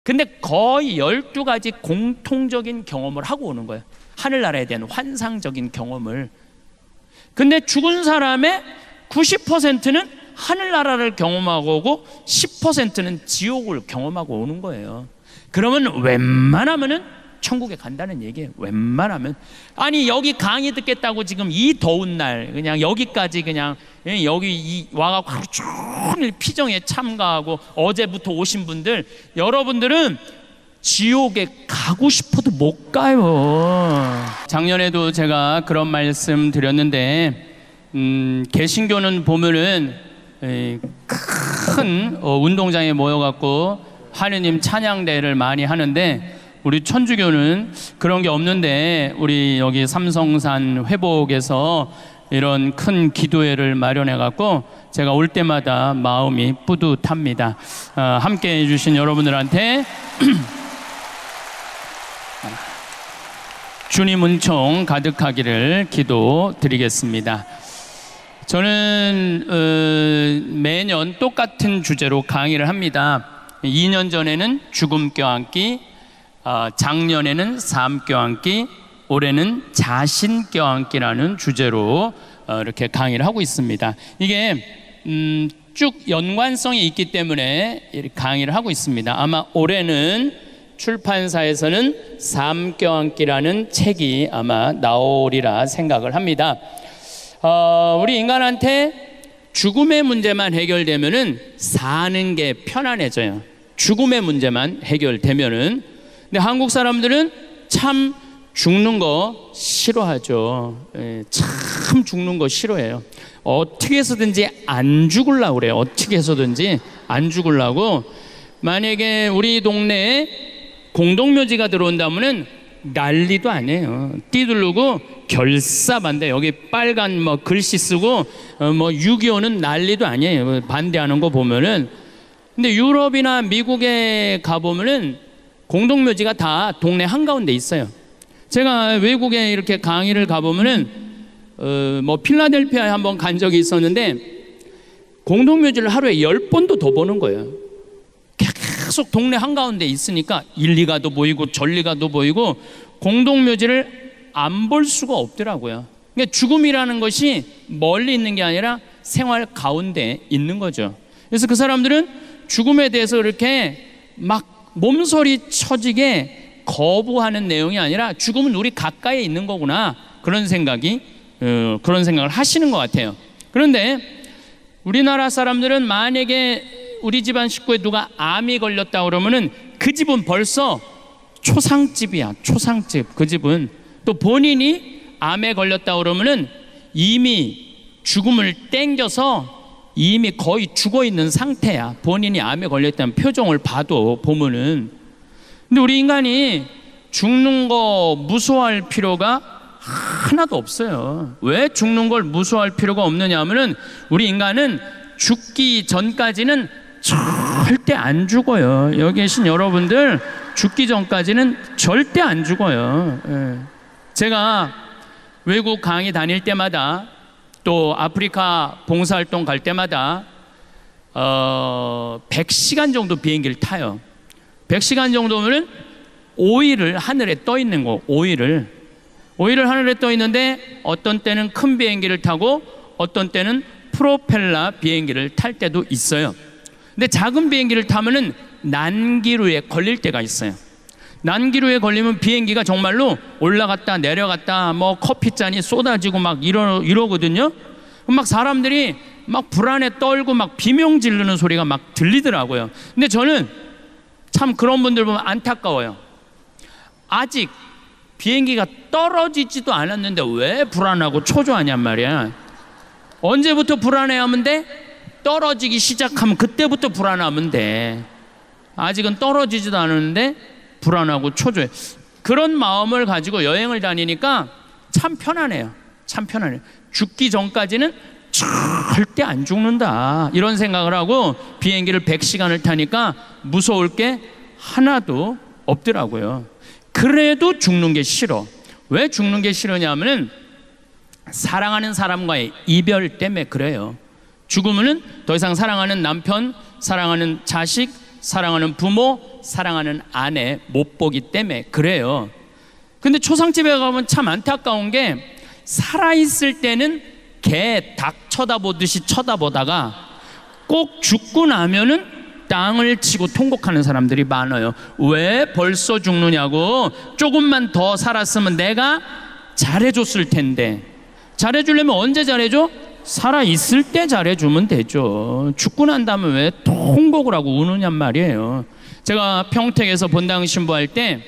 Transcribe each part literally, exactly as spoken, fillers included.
근데 거의 열두 가지 공통적인 경험을 하고 오는 거예요. 하늘나라에 대한 환상적인 경험을. 근데 죽은 사람의 구십 퍼센트는 하늘나라를 경험하고 오고 십 퍼센트는 지옥을 경험하고 오는 거예요. 그러면 웬만하면은 천국에 간다는 얘기예요. 웬만하면. 아니 여기 강의 듣겠다고 지금 이 더운 날 그냥 여기까지 그냥 여기 이 와가지고 하루 종일 피정에 참가하고 어제부터 오신 분들, 여러분들은 지옥에 가고 싶어도 못 가요. 작년에도 제가 그런 말씀 드렸는데 음, 개신교는 보면은 에, 큰 어, 운동장에 모여갖고 하느님 찬양대를 많이 하는데, 우리 천주교는 그런 게 없는데 우리 여기 삼성산 회복에서 이런 큰 기도회를 마련해 갖고 제가 올 때마다 마음이 뿌듯합니다. 어, 함께 해주신 여러분들한테 주님 은총 가득하기를 기도드리겠습니다. 저는 어, 매년 똑같은 주제로 강의를 합니다. 이 년 전에는 죽음 껴안기, 어, 작년에는 삶 껴안기, 올해는 자신 껴안기라는 주제로 어, 이렇게 강의를 하고 있습니다. 이게 음, 쭉 연관성이 있기 때문에 이렇게 강의를 하고 있습니다. 아마 올해는 출판사에서는 삶 껴안기라는 책이 아마 나오리라 생각을 합니다. 어, 우리 인간한테 죽음의 문제만 해결되면은 사는 게 편안해져요. 죽음의 문제만 해결되면은. 근데 한국 사람들은 참 죽는 거 싫어하죠. 예, 참 죽는 거 싫어해요. 어떻게 해서든지 안 죽으려고 그래요. 어떻게 해서든지 안 죽으려고. 만약에 우리 동네에 공동묘지가 들어온다면은 난리도 아니에요. 띠두르고 결사반대. 여기 빨간 뭐 글씨 쓰고 어 뭐 육이오는 난리도 아니에요. 반대하는 거 보면은. 근데 유럽이나 미국에 가보면은 공동묘지가 다 동네 한가운데 있어요. 제가 외국에 이렇게 강의를 가보면은 어 뭐 필라델피아에 한번 간 적이 있었는데 공동묘지를 하루에 열 번도 더 보는 거예요. 계속 동네 한가운데 있으니까 일리가도 보이고 전리가도 보이고 공동묘지를 안 볼 수가 없더라고요. 그러니까 죽음이라는 것이 멀리 있는 게 아니라 생활 가운데 있는 거죠. 그래서 그 사람들은 죽음에 대해서 이렇게 막 몸소리 쳐지게 거부하는 내용이 아니라 죽음은 우리 가까이에 있는 거구나, 그런 생각이 어, 그런 생각을 하시는 것 같아요. 그런데 우리나라 사람들은 만약에 우리 집안 식구에 누가 암이 걸렸다 그러면은 그 집은 벌써 초상집이야. 초상집. 그 집은 또 본인이 암에 걸렸다 그러면은 이미 죽음을 땡겨서 이미 거의 죽어 있는 상태야. 본인이 암에 걸렸다는 표정을 봐도 보면은. 근데 우리 인간이 죽는 거 무서워할 필요가 하나도 없어요. 왜 죽는 걸 무서워할 필요가 없느냐 하면은 우리 인간은 죽기 전까지는 절대 안 죽어요. 여기 계신 여러분들 죽기 전까지는 절대 안 죽어요. 예. 제가 외국 강의 다닐 때마다 또 아프리카 봉사활동 갈 때마다 어, 백 시간 정도 비행기를 타요. 백 시간 정도면 오 일을 하늘에 떠 있는 거. 오 일을 오 일을 하늘에 떠 있는데 어떤 때는 큰 비행기를 타고 어떤 때는 프로펠러 비행기를 탈 때도 있어요. 근데 작은 비행기를 타면은 난기류에 걸릴 때가 있어요. 난기류에 걸리면 비행기가 정말로 올라갔다 내려갔다 뭐 커피잔이 쏟아지고 막 이러, 이러거든요. 막 사람들이 막 불안에 떨고 막 비명 지르는 소리가 막 들리더라고요. 근데 저는 참 그런 분들 보면 안타까워요. 아직 비행기가 떨어지지도 않았는데 왜 불안하고 초조하냔 말이야. 언제부터 불안해하면 돼? 떨어지기 시작하면 그때부터 불안하면 돼. 아직은 떨어지지도 않았는데 불안하고 초조해. 그런 마음을 가지고 여행을 다니니까 참 편안해요. 참 편안해요. 죽기 전까지는 절대 안 죽는다, 이런 생각을 하고 비행기를 백 시간을 타니까 무서울 게 하나도 없더라고요. 그래도 죽는 게 싫어. 왜 죽는 게 싫으냐면은 사랑하는 사람과의 이별 때문에 그래요. 죽으면은 더 이상 사랑하는 남편, 사랑하는 자식, 사랑하는 부모, 사랑하는 아내 못 보기 때문에 그래요. 근데 초상집에 가면 참 안타까운 게 살아있을 때는 개, 닭 쳐다보듯이 쳐다보다가 꼭 죽고 나면은 땅을 치고 통곡하는 사람들이 많아요. 왜 벌써 죽느냐고. 조금만 더 살았으면 내가 잘해줬을 텐데. 잘해주려면 언제 잘해줘? 살아있을 때 잘해주면 되죠. 죽고 난 다음에 왜 통곡을 하고 우느냔 말이에요. 제가 평택에서 본당 신부할 때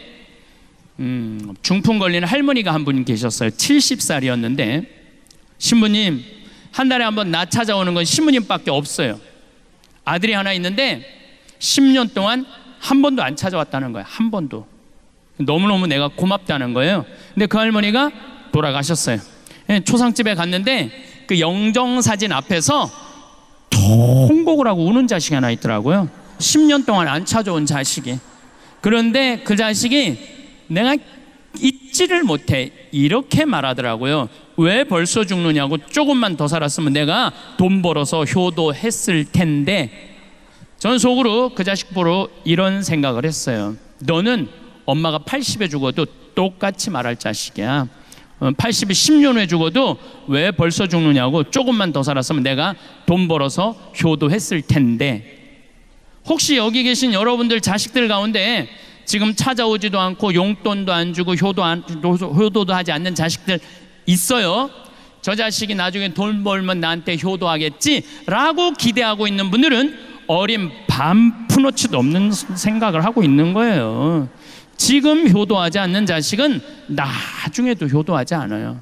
음, 중풍 걸린 할머니가 한 분 계셨어요. 칠십 살이었는데 신부님, 한 달에 한 번 나 찾아오는 건 신부님밖에 없어요. 아들이 하나 있는데 십 년 동안 한 번도 안 찾아왔다는 거예요. 한 번도. 너무너무 내가 고맙다는 거예요. 근데 그 할머니가 돌아가셨어요. 초상집에 갔는데 그 영정사진 앞에서 통곡을 하고 우는 자식이 하나 있더라고요. 십 년 동안 안 찾아온 자식이. 그런데 그 자식이 내가 잊지를 못해 이렇게 말하더라고요. 왜 벌써 죽느냐고. 조금만 더 살았으면 내가 돈 벌어서 효도했을 텐데. 저는 속으로 그 자식 보러 이런 생각을 했어요. 너는 엄마가 팔십에 죽어도 똑같이 말할 자식이야. 팔십이 십 년 후에 죽어도 왜 벌써 죽느냐고. 조금만 더 살았으면 내가 돈 벌어서 효도했을 텐데. 혹시 여기 계신 여러분들 자식들 가운데 지금 찾아오지도 않고 용돈도 안 주고 효도 안, 효도도 하지 않는 자식들 있어요. 저 자식이 나중에 돈 벌면 나한테 효도하겠지 라고 기대하고 있는 분들은 어린 반푼어치도 없는 생각을 하고 있는 거예요. 지금 효도하지 않는 자식은 나중에도 효도하지 않아요.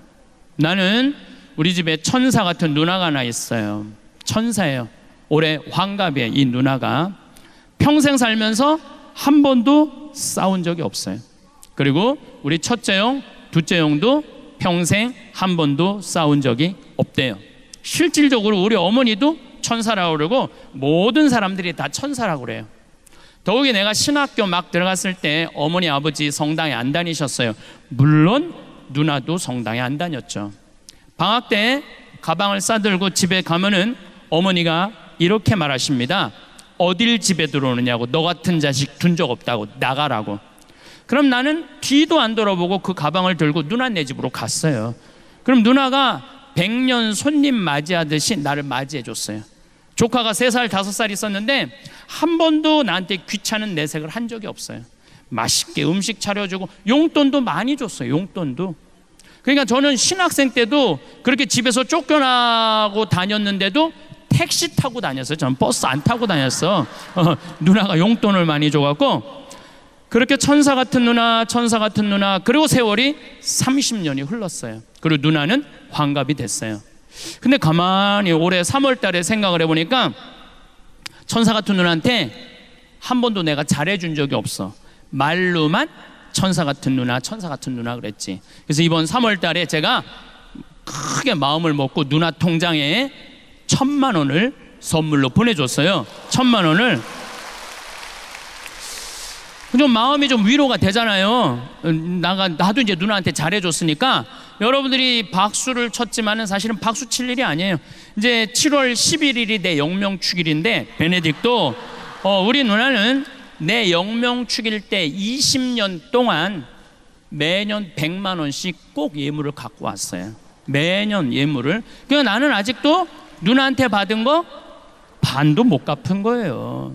나는 우리 집에 천사 같은 누나가 하나 있어요. 천사예요. 올해 환갑이에요. 이 누나가 평생 살면서 한 번도 싸운 적이 없어요. 그리고 우리 첫째 형, 둘째 형도 평생 한 번도 싸운 적이 없대요. 실질적으로 우리 어머니도 천사라고 그러고 모든 사람들이 다 천사라고 그래요. 더욱이 내가 신학교 막 들어갔을 때 어머니 아버지 성당에 안 다니셨어요. 물론 누나도 성당에 안 다녔죠. 방학 때 가방을 싸들고 집에 가면은 어머니가 이렇게 말하십니다. 어딜 집에 들어오느냐고. 너 같은 자식 둔 적 없다고. 나가라고. 그럼 나는 뒤도 안 돌아보고 그 가방을 들고 누나네 집으로 갔어요. 그럼 누나가 백년 손님 맞이하듯이 나를 맞이해 줬어요. 조카가 세 살, 다섯 살 있었는데 한 번도 나한테 귀찮은 내색을 한 적이 없어요. 맛있게 음식 차려주고 용돈도 많이 줬어요. 용돈도. 그러니까 저는 신학생 때도 그렇게 집에서 쫓겨나고 다녔는데도 택시 타고 다녔어요. 저는 버스 안 타고 다녔어. 어, 누나가 용돈을 많이 줘갖고 그렇게 천사 같은 누나, 천사 같은 누나. 그리고 세월이 삼십 년이 흘렀어요. 그리고 누나는 환갑이 됐어요. 근데 가만히 올해 삼월 달에 생각을 해보니까 천사 같은 누나한테 한 번도 내가 잘해준 적이 없어. 말로만 천사 같은 누나, 천사 같은 누나 그랬지. 그래서 이번 삼월 달에 제가 크게 마음을 먹고 누나 통장에 천만 원을 선물로 보내줬어요. 천만 원을. 좀 마음이 좀 위로가 되잖아요. 나가, 나도 이제 누나한테 잘해줬으니까. 여러분들이 박수를 쳤지만은 사실은 박수 칠 일이 아니에요. 이제 칠월 십일일이 내 영명축일인데 베네딕도 어, 우리 누나는 내 영명축일 때 이십 년 동안 매년 백만 원씩 꼭 예물을 갖고 왔어요. 매년 예물을. 그러니까 나는 아직도 누나한테 받은 거 반도 못 갚은 거예요.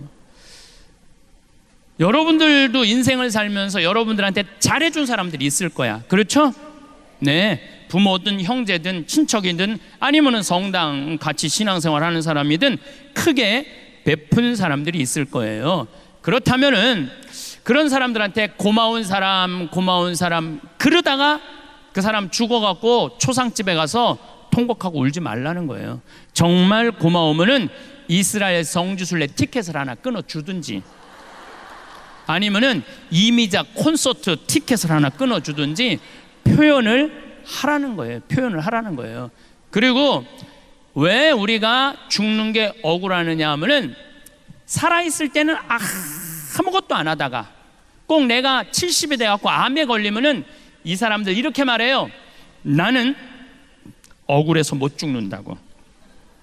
여러분들도 인생을 살면서 여러분들한테 잘해준 사람들이 있을 거야. 그렇죠? 네, 부모든 형제든 친척이든 아니면은 성당 같이 신앙생활 하는 사람이든 크게 베푼 사람들이 있을 거예요. 그렇다면은 그런 사람들한테 고마운 사람, 고마운 사람 그러다가 그 사람 죽어갖고 초상집에 가서 통곡하고 울지 말라는 거예요. 정말 고마우면은 이스라엘 성지순례 티켓을 하나 끊어주든지 아니면은 이미자 콘서트 티켓을 하나 끊어주든지 표현을 하라는 거예요. 표현을 하라는 거예요. 그리고 왜 우리가 죽는 게 억울하느냐 하면은 살아있을 때는 아무것도 안 하다가 꼭 내가 칠십이 돼갖고 암에 걸리면은 이 사람들 이렇게 말해요. 나는 억울해서 못 죽는다고.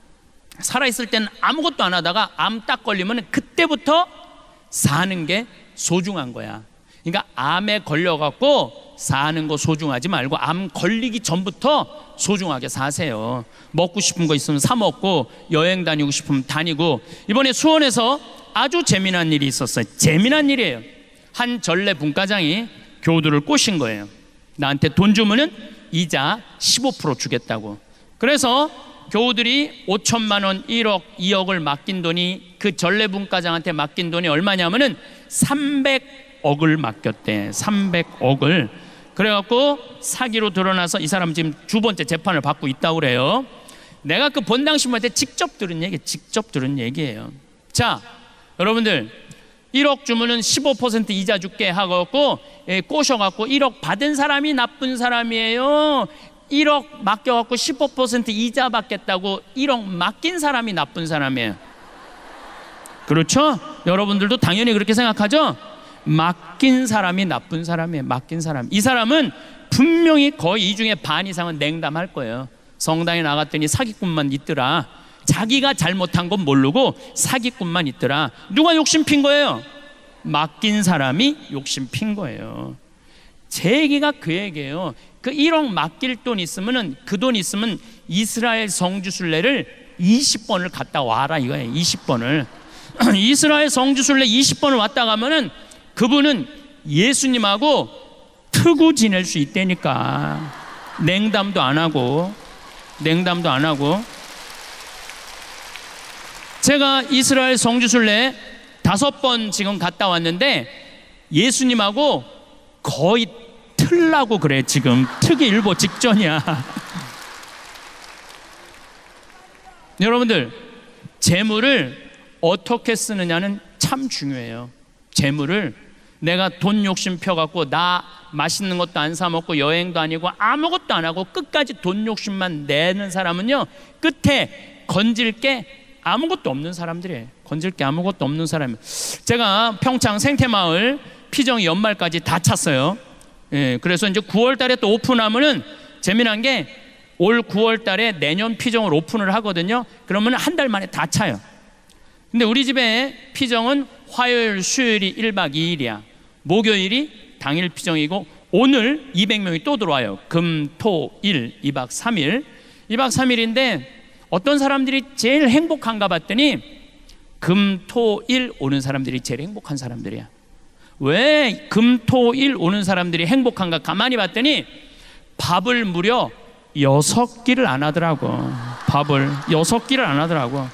살아있을 때는 아무것도 안 하다가 암 딱 걸리면 그때부터 사는 게 소중한 거야. 그러니까 암에 걸려갖고 사는 거 소중하지 말고 암 걸리기 전부터 소중하게 사세요. 먹고 싶은 거 있으면 사 먹고, 여행 다니고 싶으면 다니고. 이번에 수원에서 아주 재미난 일이 있었어요. 재미난 일이에요. 한 전래 분과장이 교우들을 꼬신 거예요. 나한테 돈 주면은 이자 십오 퍼센트 주겠다고. 그래서 교우들이 오천만 원, 일억, 이억을 맡긴 돈이, 그 전래 분과장한테 맡긴 돈이 얼마냐면은 삼백억을 맡겼대. 삼백억을. 그래갖고 사기로 드러나서 이 사람 지금 두 번째 재판을 받고 있다고 그래요. 내가 그 본당 신부한테 직접 들은 얘기, 직접 들은 얘기예요. 자, 여러분들, 일억 주면은 십오 퍼센트 이자 줄게 하고 예, 꼬셔갖고 일억 받은 사람이 나쁜 사람이에요. 일억 맡겨갖고 십오 퍼센트 이자 받겠다고 일억 맡긴 사람이 나쁜 사람이에요. 그렇죠? 여러분들도 당연히 그렇게 생각하죠? 맡긴 사람이 나쁜 사람이에요. 맡긴 사람. 이 사람은 분명히 거의 이 중에 반 이상은 냉담할 거예요. 성당에 나갔더니 사기꾼만 있더라. 자기가 잘못한 건 모르고 사기꾼만 있더라. 누가 욕심 핀 거예요? 맡긴 사람이 욕심 핀 거예요. 제 얘기가 그 얘기예요. 그 일억 맡길 돈 있으면은, 그 돈 있으면 이스라엘 성지순례를 이십 번을 갔다 와라 이거예요. 이십 번을. 이스라엘 성지순례 이십 번을 왔다 가면은 그분은 예수님하고 트고 지낼 수 있다니까. 냉담도 안 하고, 냉담도 안 하고. 제가 이스라엘 성지순례 다섯 번 지금 갔다 왔는데 예수님하고 거의 틀라고 그래. 지금 트기 일보 직전이야. 여러분들, 재물을 어떻게 쓰느냐는 참 중요해요. 재물을 내가 돈 욕심 펴갖고 나 맛있는 것도 안 사 먹고 여행도 아니고 아무것도 안 하고 끝까지 돈 욕심만 내는 사람은요, 끝에 건질 게 아무것도 없는 사람들이에요. 건질 게 아무것도 없는 사람이에요. 제가 평창 생태마을 피정이 연말까지 다 찼어요. 예, 그래서 이제 구월 달에 또 오픈하면은 재미난 게 올 구월 달에 내년 피정을 오픈을 하거든요. 그러면 한 달 만에 다 차요. 근데 우리 집에 피정은 화요일, 수요일이 일 박 이 일이야. 목요일이 당일 피정이고 오늘 이백 명이 또 들어와요. 금, 토, 일, 이 박 삼 일. 이 박 삼 일인데 어떤 사람들이 제일 행복한가 봤더니 금, 토, 일 오는 사람들이 제일 행복한 사람들이야. 왜 금, 토, 일 오는 사람들이 행복한가 가만히 봤더니 밥을 무려 여섯 끼를 안 하더라고. 밥을 여섯 끼를 안 하더라고.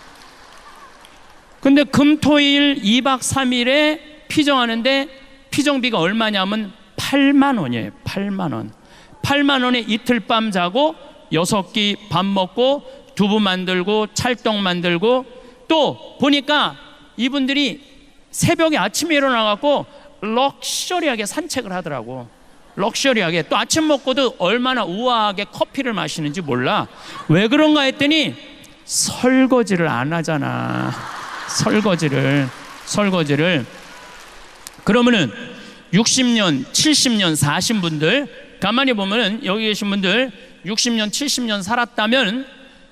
근데 금, 토, 일 이 박 삼 일에 피정하는데 피정비가 얼마냐면 팔만 원이에요. 팔만 원. 팔만 원에 이틀 밤 자고 여섯 끼 밥 먹고 두부 만들고 찰떡 만들고, 또 보니까 이분들이 새벽에 아침에 일어나갖고 럭셔리하게 산책을 하더라고. 럭셔리하게. 또 아침 먹고도 얼마나 우아하게 커피를 마시는지 몰라. 왜 그런가 했더니 설거지를 안 하잖아. 설거지를 설거지를 그러면은 육십 년, 칠십 년 사신 분들, 가만히 보면은 여기 계신 분들 육십 년, 칠십 년 살았다면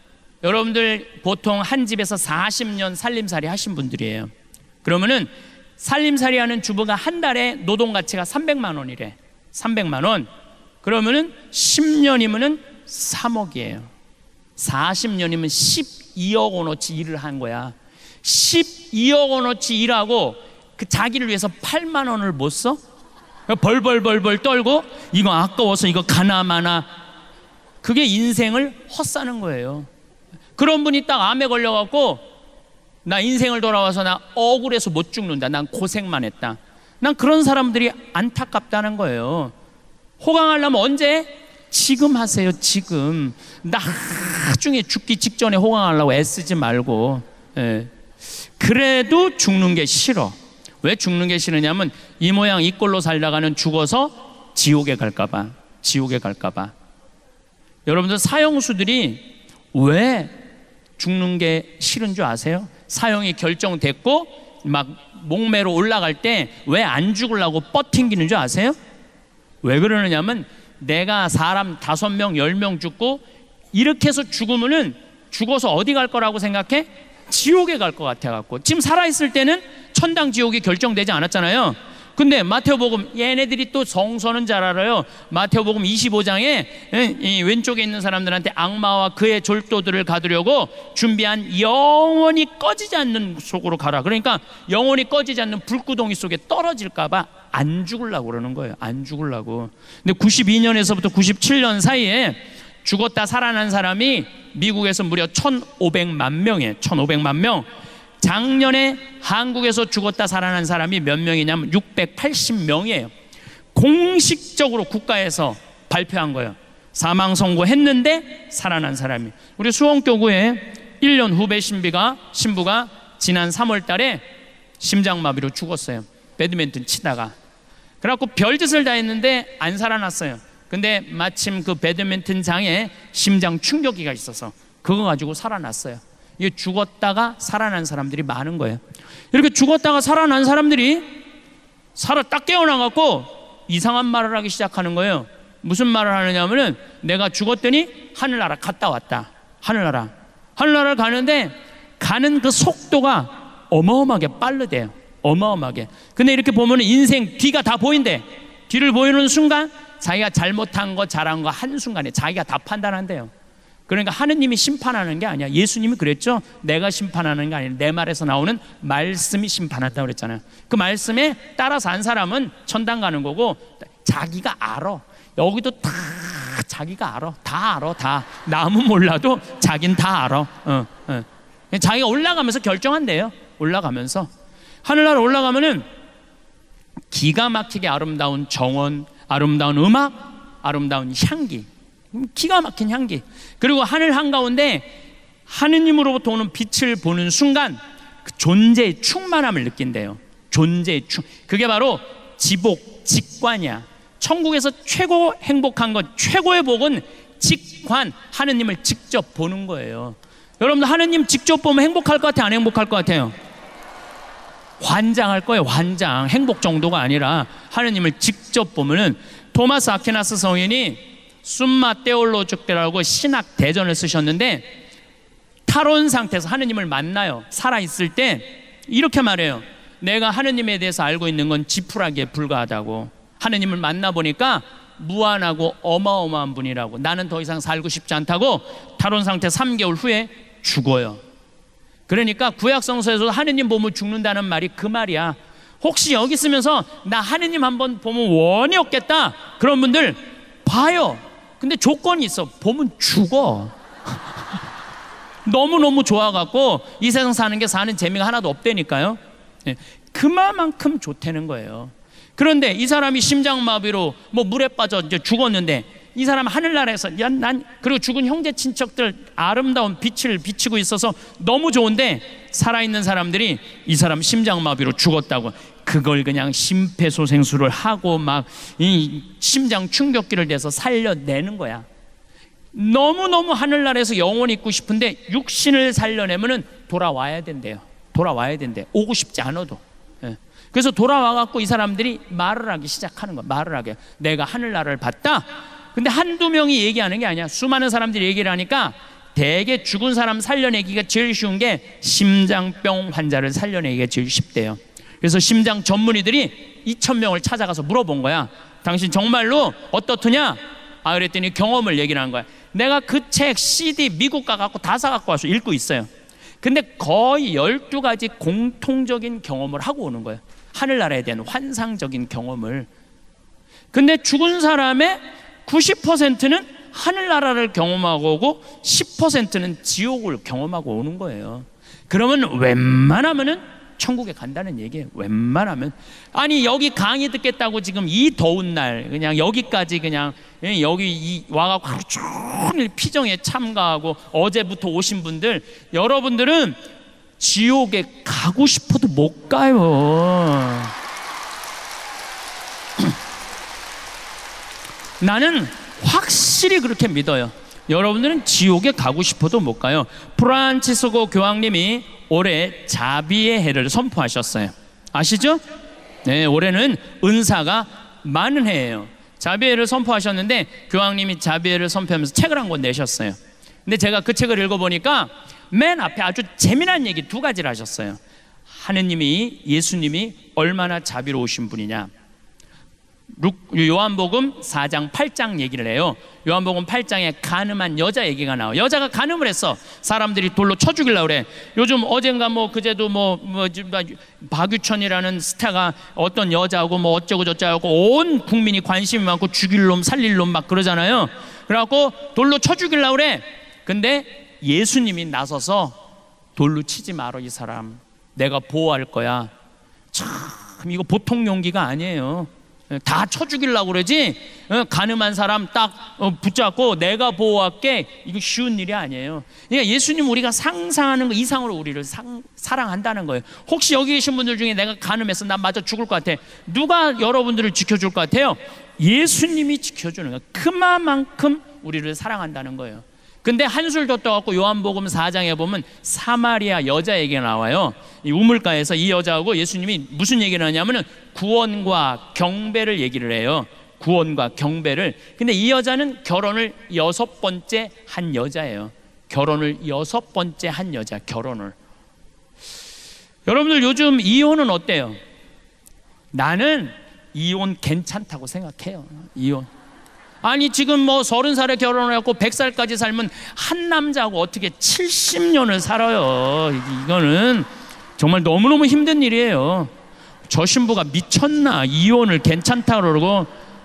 여러분들 보통 한 집에서 사십 년 살림살이 하신 분들이에요. 그러면은 살림살이 하는 주부가 한 달에 노동 가치가 삼백만 원이래. 삼백만 원. 그러면은 십 년이면은 삼억이에요. 사십 년이면 십이억 원어치 일을 한 거야. 십이억 원어치 일하고 그 자기를 위해서 팔만 원을 못 써? 벌벌벌벌 떨고 이거 아까워서 이거 가나마나. 그게 인생을 헛사는 거예요. 그런 분이 딱 암에 걸려갖고 나 인생을 돌아와서 나 억울해서 못 죽는다. 난 고생만 했다. 난 그런 사람들이 안타깝다는 거예요. 호강하려면 언제? 지금 하세요. 지금. 나중에 죽기 직전에 호강하려고 애쓰지 말고. 예. 그래도 죽는 게 싫어. 왜 죽는 게 싫으냐면 이 모양 이 꼴로 살다가는 죽어서 지옥에 갈까봐. 지옥에 갈까봐. 여러분들 사형수들이 왜 죽는 게 싫은 줄 아세요? 사형이 결정됐고 막 목매로 올라갈 때 왜 안 죽으려고 뻗팅기는 줄 아세요? 왜 그러느냐면 내가 사람 다섯 명, 열 명 죽고 이렇게 해서 죽으면은 죽어서 어디 갈 거라고 생각해? 지옥에 갈 것 같아갖고. 지금 살아있을 때는 천당 지옥이 결정되지 않았잖아요. 근데 마태복음, 얘네들이 또 성서는 잘 알아요. 마태복음 이십오 장에 이 왼쪽에 있는 사람들한테 악마와 그의 졸도들을 가두려고 준비한 영원히 꺼지지 않는 속으로 가라. 그러니까 영원히 꺼지지 않는 불구덩이 속에 떨어질까 봐 안 죽으려고 그러는 거예요. 안 죽으려고. 근데 구십이 년에서부터 구십칠 년 사이에 죽었다 살아난 사람이 미국에서 무려 천오백만 명이에요. 천오백만 명. 작년에 한국에서 죽었다 살아난 사람이 몇 명이냐면 육백팔십 명이에요. 공식적으로 국가에서 발표한 거예요. 사망 선고했는데 살아난 사람이. 우리 수원교구에 일 년 후배 신비가 신부가 지난 삼월 달에 심장마비로 죽었어요. 배드민턴 치다가. 그래갖고 별짓을 다 했는데 안 살아났어요. 근데 마침 그 배드민턴장에 심장 충격기가 있어서 그거 가지고 살아났어요. 이게 죽었다가 살아난 사람들이 많은 거예요. 이렇게 죽었다가 살아난 사람들이 살아 딱 깨어나갖고 이상한 말을 하기 시작하는 거예요. 무슨 말을 하느냐면은 내가 죽었더니 하늘나라 갔다 왔다. 하늘나라. 하늘나라를 가는데 가는 그 속도가 어마어마하게 빠르대요. 어마어마하게. 근데 이렇게 보면은 인생 뒤가 다 보인대. 뒤를 보이는 순간 자기가 잘못한 거 잘한 거 한순간에 자기가 다 판단한대요. 그러니까 하느님이 심판하는 게 아니야. 예수님이 그랬죠. 내가 심판하는 게 아니라 내 말에서 나오는 말씀이 심판한다고 그랬잖아요. 그 말씀에 따라서 한 사람은 천당 가는 거고 자기가 알아. 여기도 다 자기가 알아. 다 알아. 다. 남은 몰라도 자긴 다 알아. 어, 어. 자기가 올라가면서 결정한대요. 올라가면서. 하늘나라 올라가면은 기가 막히게 아름다운 정원, 아름다운 음악, 아름다운 향기, 기가 막힌 향기. 그리고 하늘 한가운데 하느님으로부터 오는 빛을 보는 순간 그 존재의 충만함을 느낀대요. 존재의 충. 그게 바로 지복, 직관이야. 천국에서 최고 행복한 것, 최고의 복은 직관, 하느님을 직접 보는 거예요. 여러분들 하느님 직접 보면 행복할 것 같아요? 안 행복할 것 같아요? 환장할 거예요. 환장. 행복 정도가 아니라 하느님을 직접 보면은. 토마스 아퀴나스 성인이 숨마 테올로족대라고 신학 대전을 쓰셨는데 탈원 상태에서 하느님을 만나요. 살아있을 때 이렇게 말해요. 내가 하느님에 대해서 알고 있는 건 지푸라기에 불과하다고. 하느님을 만나보니까 무한하고 어마어마한 분이라고. 나는 더 이상 살고 싶지 않다고 탈원 상태 삼 개월 후에 죽어요. 그러니까 구약성서에서 하느님 보면 죽는다는 말이 그 말이야. 혹시 여기 있으면서 나 하느님 한번 보면 원이 없겠다 그런 분들 봐요. 근데 조건이 있어. 보면 죽어. 너무너무 좋아갖고 이 세상 사는 게 사는 재미가 하나도 없다니까요. 그만큼 좋다는 거예요. 그런데 이 사람이 심장마비로 뭐 물에 빠져 이제 죽었는데 이 사람 하늘나라에서 야, 난 그리고 죽은 형제 친척들 아름다운 빛을 비치고 있어서 너무 좋은데 살아있는 사람들이 이 사람 심장마비로 죽었다고 그걸 그냥 심폐소생술을 하고 막 이 심장 충격기를 대서 살려내는 거야. 너무너무 하늘나라에서 영원히 있고 싶은데 육신을 살려내면은 돌아와야 된대요. 돌아와야 된대. 오고 싶지 않아도. 예. 그래서 돌아와갖고 이 사람들이 말을 하기 시작하는 거야. 말을 하게. 내가 하늘나라를 봤다. 근데 한두 명이 얘기하는 게 아니야. 수많은 사람들이 얘기를 하니까 대개 죽은 사람 살려내기가 제일 쉬운 게 심장병 환자를 살려내기가 제일 쉽대요. 그래서 심장 전문의들이 이천 명을 찾아가서 물어본 거야. 당신 정말로 어떻더냐? 아, 그랬더니 경험을 얘기를 한 거야. 내가 그 책 씨디 미국 가갖고 다 사갖고 와서 읽고 있어요. 근데 거의 열두 가지 공통적인 경험을 하고 오는 거예요. 하늘나라에 대한 환상적인 경험을. 근데 죽은 사람의 구십 퍼센트는 하늘나라를 경험하고 오고 십 퍼센트는 지옥을 경험하고 오는 거예요. 그러면 웬만하면은 천국에 간다는 얘기예요. 웬만하면. 아니 여기 강의 듣겠다고 지금 이 더운 날 그냥 여기까지 그냥 여기 이 와갖고 하루 종일 피정에 참가하고 어제부터 오신 분들, 여러분들은 지옥에 가고 싶어도 못 가요. 나는 확실히 그렇게 믿어요. 여러분들은 지옥에 가고 싶어도 못 가요. 프란치스코 교황님이 올해 자비의 해를 선포하셨어요. 아시죠? 네, 올해는 은사가 많은 해예요. 자비의 해를 선포하셨는데 교황님이 자비의 해를 선포하면서 책을 한 권 내셨어요. 근데 제가 그 책을 읽어보니까 맨 앞에 아주 재미난 얘기 두 가지를 하셨어요. 하느님이, 예수님이 얼마나 자비로우신 분이냐. 요한복음 사 장 팔 장 얘기를 해요. 요한복음 팔 장에 간음한 여자 얘기가 나와요. 여자가 간음을 했어. 사람들이 돌로 쳐 죽이려고 그래. 요즘 어젠가 뭐 그제도 뭐, 뭐 박유천이라는 스타가 어떤 여자하고 뭐 어쩌고 저쩌고 온 국민이 관심이 많고 죽일 놈 살릴 놈 막 그러잖아요. 그래갖고 돌로 쳐 죽이려고 그래. 근데 예수님이 나서서 돌로 치지 마라, 이 사람 내가 보호할 거야. 참 이거 보통 용기가 아니에요. 다 쳐 죽이려고 그러지. 간음한 사람 딱 붙잡고 내가 보호할게, 이거 쉬운 일이 아니에요. 그러니까 예수님 우리가 상상하는 거 이상으로 우리를 상, 사랑한다는 거예요. 혹시 여기 계신 분들 중에 내가 간음해서 난 맞아 죽을 것 같아, 누가 여러분들을 지켜줄 것 같아요? 예수님이 지켜주는 거예요. 그만큼 우리를 사랑한다는 거예요. 근데 한술 더 떠갖고 요한복음 사 장에 보면 사마리아 여자 얘기가 나와요. 이 우물가에서 이 여자하고 예수님이 무슨 얘기를 하냐면은 구원과 경배를 얘기를 해요. 구원과 경배를. 근데 이 여자는 결혼을 여섯 번째 한 여자예요. 결혼을 여섯 번째 한 여자, 결혼을. 여러분들 요즘 이혼은 어때요? 나는 이혼 괜찮다고 생각해요. 이혼. 아니 지금 뭐 서른 살에 결혼을 했고 백 살까지 살면 한 남자하고 어떻게 칠십 년을 살아요. 이거는 정말 너무너무 힘든 일이에요. 저 신부가 미쳤나, 이혼을 괜찮다 그러고.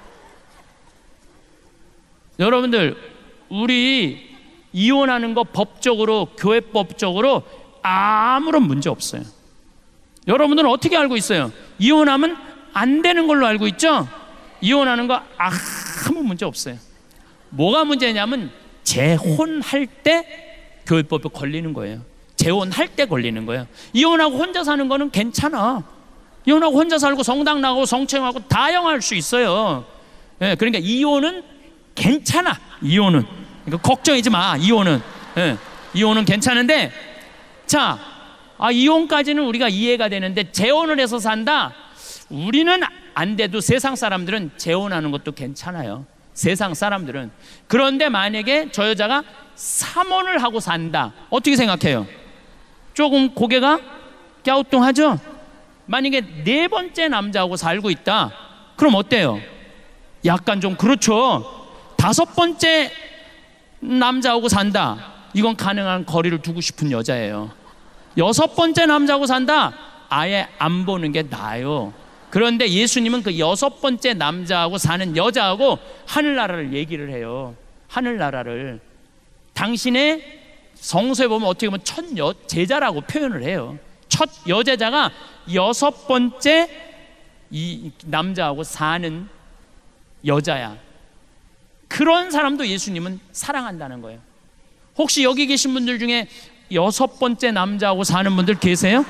여러분들 우리 이혼하는 거 법적으로, 교회법적으로 아무런 문제 없어요. 여러분들은 어떻게 알고 있어요? 이혼하면 안 되는 걸로 알고 있죠? 이혼하는 거 아무 문제 없어요. 뭐가 문제냐면 재혼할 때 교회법에 걸리는 거예요. 재혼할 때 걸리는 거예요. 이혼하고 혼자 사는 거는 괜찮아. 이혼하고 혼자 살고 성당 나가고 성추행하고 다양할 수 있어요. 예, 그러니까 이혼은 괜찮아. 이혼은 그러니까 걱정하지 마. 이혼은 예, 이혼은 괜찮은데, 자, 아, 이혼까지는 우리가 이해가 되는데 재혼을 해서 산다? 우리는 안 돼도 세상 사람들은 재혼하는 것도 괜찮아요. 세상 사람들은. 그런데 만약에 저 여자가 삼혼을 하고 산다, 어떻게 생각해요? 조금 고개가 갸우뚱하죠? 만약에 네 번째 남자하고 살고 있다, 그럼 어때요? 약간 좀 그렇죠. 다섯 번째 남자하고 산다, 이건 가능한 거리를 두고 싶은 여자예요. 여섯 번째 남자하고 산다, 아예 안 보는 게 나아요. 그런데 예수님은 그 여섯 번째 남자하고 사는 여자하고 하늘나라를 얘기를 해요. 하늘나라를. 당신의 성서에 보면 어떻게 보면 첫 여, 제자라고 표현을 해요. 첫 여제자가 여섯 번째 이 남자하고 사는 여자야. 그런 사람도 예수님은 사랑한다는 거예요. 혹시 여기 계신 분들 중에 여섯 번째 남자하고 사는 분들 계세요?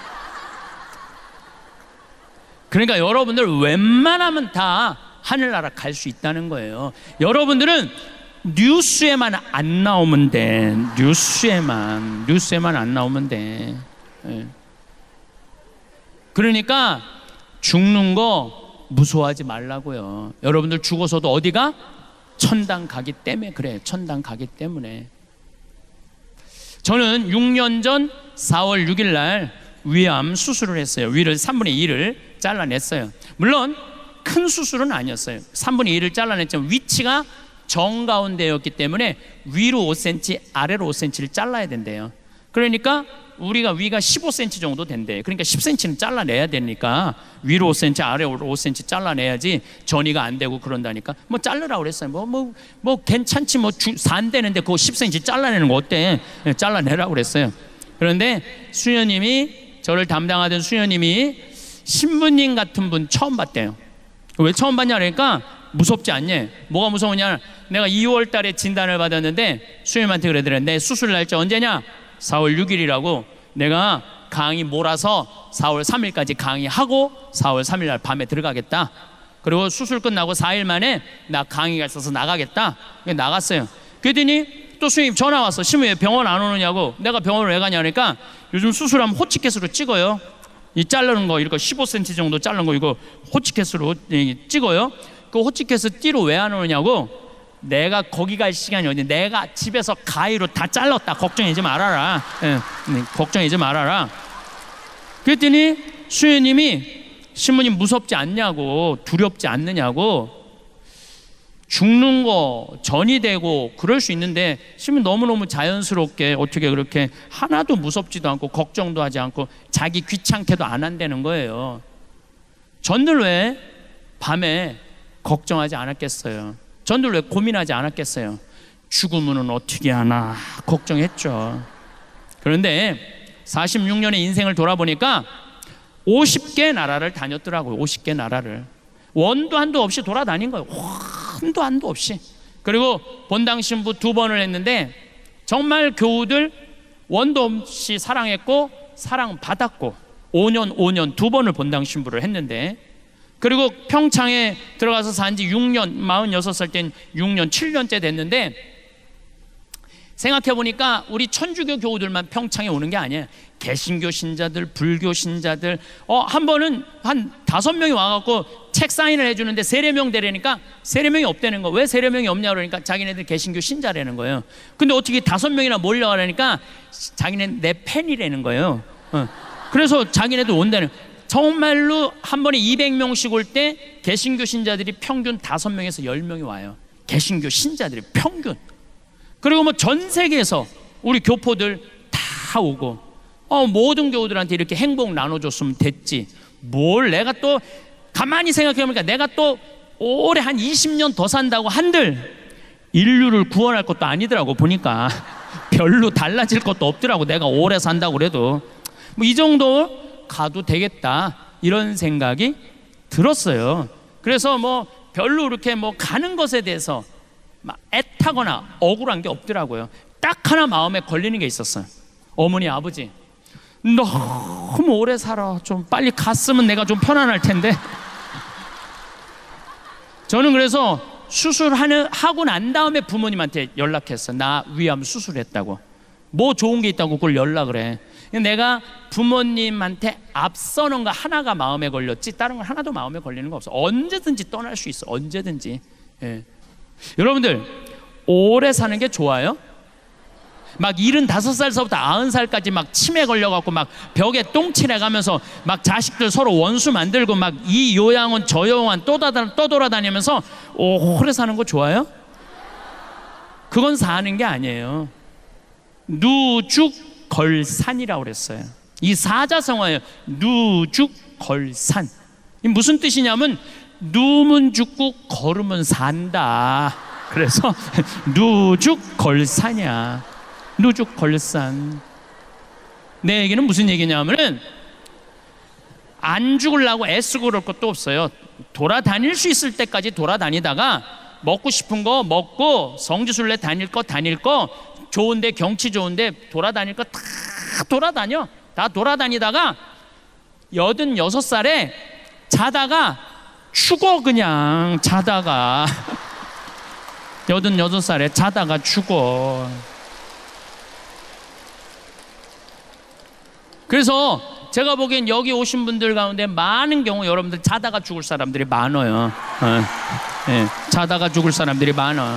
그러니까 여러분들 웬만하면 다 하늘나라 갈 수 있다는 거예요. 여러분들은 뉴스에만 안 나오면 돼. 뉴스에만 뉴스에만 안 나오면 돼. 네. 그러니까 죽는 거 무서워하지 말라고요. 여러분들 죽어서도 어디가? 천당 가기 때문에 그래. 천당 가기 때문에. 저는 육 년 전 사월 육일 날 위암 수술을 했어요. 위를 삼분의 일을 잘라냈어요. 물론 큰 수술은 아니었어요. 삼분의 일을 잘라냈지만 위치가 정가운데였기 때문에 위로 오 센티미터, 아래로 오 센티미터를 잘라야 된대요. 그러니까 우리가 위가 십오 센티미터 정도 된대요. 그러니까 십 센티미터는 잘라내야 되니까 위로 오 센티미터, 아래로 오 센티미터 잘라내야지 전이가 안 되고 그런다니까. 뭐 자르라고 그랬어요. 뭐, 뭐, 뭐 괜찮지. 뭐 산대는데 그거 십 센티미터 잘라내는 거 어때? 네, 잘라내라고 그랬어요. 그런데 수녀님이, 저를 담당하던 수녀님이 신부님 같은 분 처음 봤대요. 왜 처음 봤냐 그러니까 무섭지 않냐? 뭐가 무서우냐? 내가 이월 달에 진단을 받았는데 수녀님한테 그러더래. 내 수술 날짜 언제냐? 사월 육일이라고. 내가 강의 몰아서 사월 삼일까지 강의하고 사월 삼일 날 밤에 들어가겠다. 그리고 수술 끝나고 사 일 만에 나 강의가 있어서 나가겠다. 나갔어요. 그랬더니 또 수녀님 전화 왔어. 신부 왜 병원 안 오느냐고. 내가 병원을 왜 가냐 그러니까 요즘 수술하면 호치켓으로 찍어요. 이 자르는 거 이렇게 십오 센티미터 정도 자른 거 이거 호치켓으로 찍어요. 그 호치켓을 띠로 왜 안 오느냐고. 내가 거기 갈 시간이 어디, 내가 집에서 가위로 다 잘랐다. 걱정하지 말아라. 예, 걱정하지 말아라. 그랬더니 수녀님이 신부님 무섭지 않냐고, 두렵지 않느냐고, 죽는 거 전이 되고 그럴 수 있는데 신부님 너무너무 자연스럽게 어떻게 그렇게 하나도 무섭지도 않고 걱정도 하지 않고 자기 귀찮게도 안 한다는 거예요. 전들 왜 밤에 걱정하지 않았겠어요? 전들 왜 고민하지 않았겠어요? 죽으면 어떻게 하나 걱정했죠. 그런데 사십육 년의 인생을 돌아보니까 오십 개 나라를 다녔더라고요. 오십 개 나라를 원도 한도 없이 돌아다닌 거예요. 한도 한도 없이. 그리고 본당 신부 두 번을 했는데 정말 교우들 원도 없이 사랑했고 사랑받았고 오 년 오 년 두 번을 본당 신부를 했는데, 그리고 평창에 들어가서 산 지 육 년, 마흔여섯 살 땐 육 년, 칠 년째 됐는데, 생각해보니까 우리 천주교 교우들만 평창에 오는 게 아니에요. 개신교 신자들, 불교 신자들, 어, 한 번은 한 다섯 명이 와갖고 책 사인을 해주는데 세례명 되려니까 세례명이 없다는 거. 왜 세례명이 없냐 그러니까 자기네들 개신교 신자라는 거예요. 근데 어떻게 다섯 명이나 몰려가려니까 자기네는 내 팬이라는 거예요. 어. 그래서 자기네들 온다는 거예요. 정말로 한 번에 이백 명씩 올 때 개신교 신자들이 평균 다섯 명에서 열 명이 와요. 개신교 신자들이 평균. 그리고 뭐 전 세계에서 우리 교포들 다 오고, 어, 모든 교우들한테 이렇게 행복 나눠줬으면 됐지. 뭘 내가 또 가만히 생각해보니까 내가 또 오래 한 이십 년 더 산다고 한들 인류를 구원할 것도 아니더라고. 보니까 별로 달라질 것도 없더라고. 내가 오래 산다고 그래도 뭐 이 정도 가도 되겠다 이런 생각이 들었어요. 그래서 뭐 별로 이렇게 뭐 가는 것에 대해서 막 애타거나 억울한 게 없더라고요. 딱 하나 마음에 걸리는 게 있었어요. 어머니 아버지 너무 오래 살아. 좀 빨리 갔으면 내가 좀 편안할 텐데. 저는 그래서 수술하는 하고 난 다음에 부모님한테 연락했어. 나 위암 수술했다고. 뭐 좋은 게 있다고 그걸 연락을 해. 내가 부모님한테 앞서는 거 하나가 마음에 걸렸지 다른 건 하나도 마음에 걸리는 거 없어. 언제든지 떠날 수 있어. 언제든지. 예. 여러분들 오래 사는 게 좋아요? 막 일흔다섯 살서부터 아흔 살까지 막 치매 걸려갖고 막 벽에 똥칠해가면서 막 자식들 서로 원수 만들고 막 이 요양원 저 요양원 떠돌아다니면서 오래 사는 거 좋아요? 그건 사는 게 아니에요. 누죽걸산이라고 그랬어요. 이 사자성어예요. 누죽걸산. 이 무슨 뜻이냐면 누면 죽고 걸으면 산다. 그래서 누죽걸산이야. 누죽걸산. 내 얘기는 무슨 얘기냐면은 안 죽으려고 애쓰고 그럴 것도 없어요. 돌아다닐 수 있을 때까지 돌아다니다가 먹고 싶은 거 먹고 성지순례 다닐 거 다닐 거 좋은데 경치 좋은데 돌아다닐 거 다 돌아다녀. 다 돌아다니다가 여든여섯 살에 자다가 죽어. 그냥 자다가 여든여섯 살에 자다가 죽어. 그래서 제가 보기엔 여기 오신 분들 가운데 많은 경우 여러분들 자다가 죽을 사람들이 많아요. 어. 네, 자다가 죽을 사람들이 많아.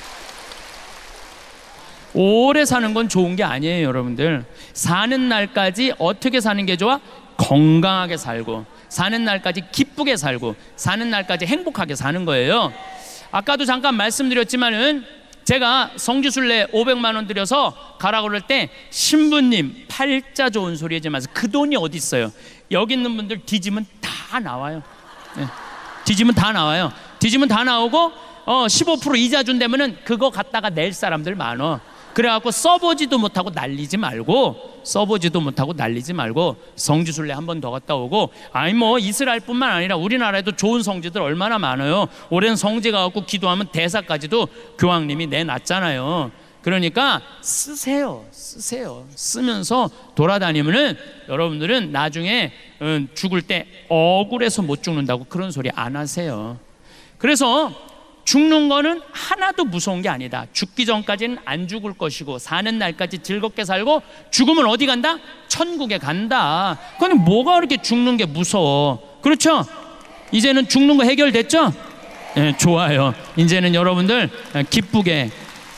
오래 사는 건 좋은 게 아니에요. 여러분들 사는 날까지 어떻게 사는 게 좋아? 건강하게 살고 사는 날까지 기쁘게 살고 사는 날까지 행복하게 사는 거예요. 아까도 잠깐 말씀드렸지만은 제가 성지순례 오백만 원 들여서 가라 그럴 때 신부님 팔자 좋은 소리 하지 마세요. 그 돈이 어디 있어요? 여기 있는 분들 뒤지면 다 나와요. 네. 뒤지면 다 나와요. 뒤지면 다 나오고 어, 십오 퍼센트 이자 준다면은 그거 갖다가 낼 사람들 많어. 그래갖고 써보지도 못하고 날리지 말고 써보지도 못하고 날리지 말고 성지순례 한 번 더 갔다 오고, 아니 뭐 이스라엘뿐만 아니라 우리나라에도 좋은 성지들 얼마나 많아요. 오랜 성지 가갖고 기도하면 대사까지도 교황님이 내놨잖아요. 그러니까 쓰세요. 쓰세요. 쓰면서 돌아다니면은 여러분들은 나중에 죽을 때 억울해서 못 죽는다고 그런 소리 안 하세요. 그래서 죽는 거는 하나도 무서운 게 아니다. 죽기 전까지는 안 죽을 것이고 사는 날까지 즐겁게 살고 죽으면 어디 간다? 천국에 간다. 근데 뭐가 그렇게 죽는 게 무서워? 그렇죠? 이제는 죽는 거 해결됐죠? 네, 좋아요. 이제는 여러분들 기쁘게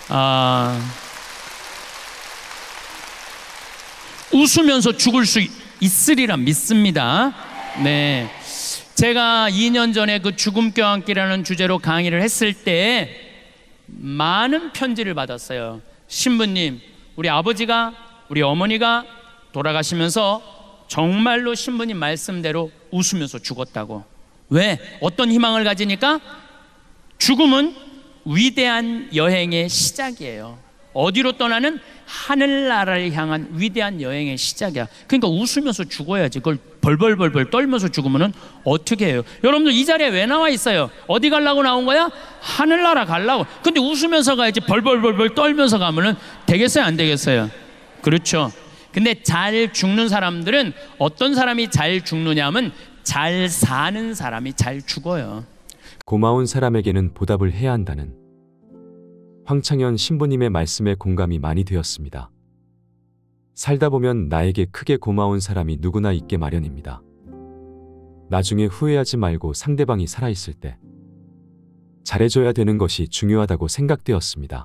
아, 웃으면서 죽을 수 있으리라 믿습니다. 네. 제가 이 년 전에 그 죽음 껴안기라는 주제로 강의를 했을 때 많은 편지를 받았어요. 신부님, 우리 아버지가, 우리 어머니가 돌아가시면서 정말로 신부님 말씀대로 웃으면서 죽었다고. 왜? 어떤 희망을 가지니까? 죽음은 위대한 여행의 시작이에요. 어디로 떠나는? 하늘나라를 향한 위대한 여행의 시작이야. 그러니까 웃으면서 죽어야지. 그걸 벌벌벌벌 떨면서 죽으면 어떻게 해요? 여러분들 이 자리에 왜 나와 있어요? 어디 가려고 나온 거야? 하늘나라 가려고. 근데 웃으면서 가야지. 벌벌벌벌 떨면서 가면 되겠어요? 안 되겠어요? 그렇죠. 근데 잘 죽는 사람들은, 어떤 사람이 잘 죽느냐면 잘 사는 사람이 잘 죽어요. 고마운 사람에게는 보답을 해야 한다는 황창현 신부님의 말씀에 공감이 많이 되었습니다. 살다 보면 나에게 크게 고마운 사람이 누구나 있게 마련입니다. 나중에 후회하지 말고 상대방이 살아있을 때 잘해줘야 되는 것이 중요하다고 생각되었습니다.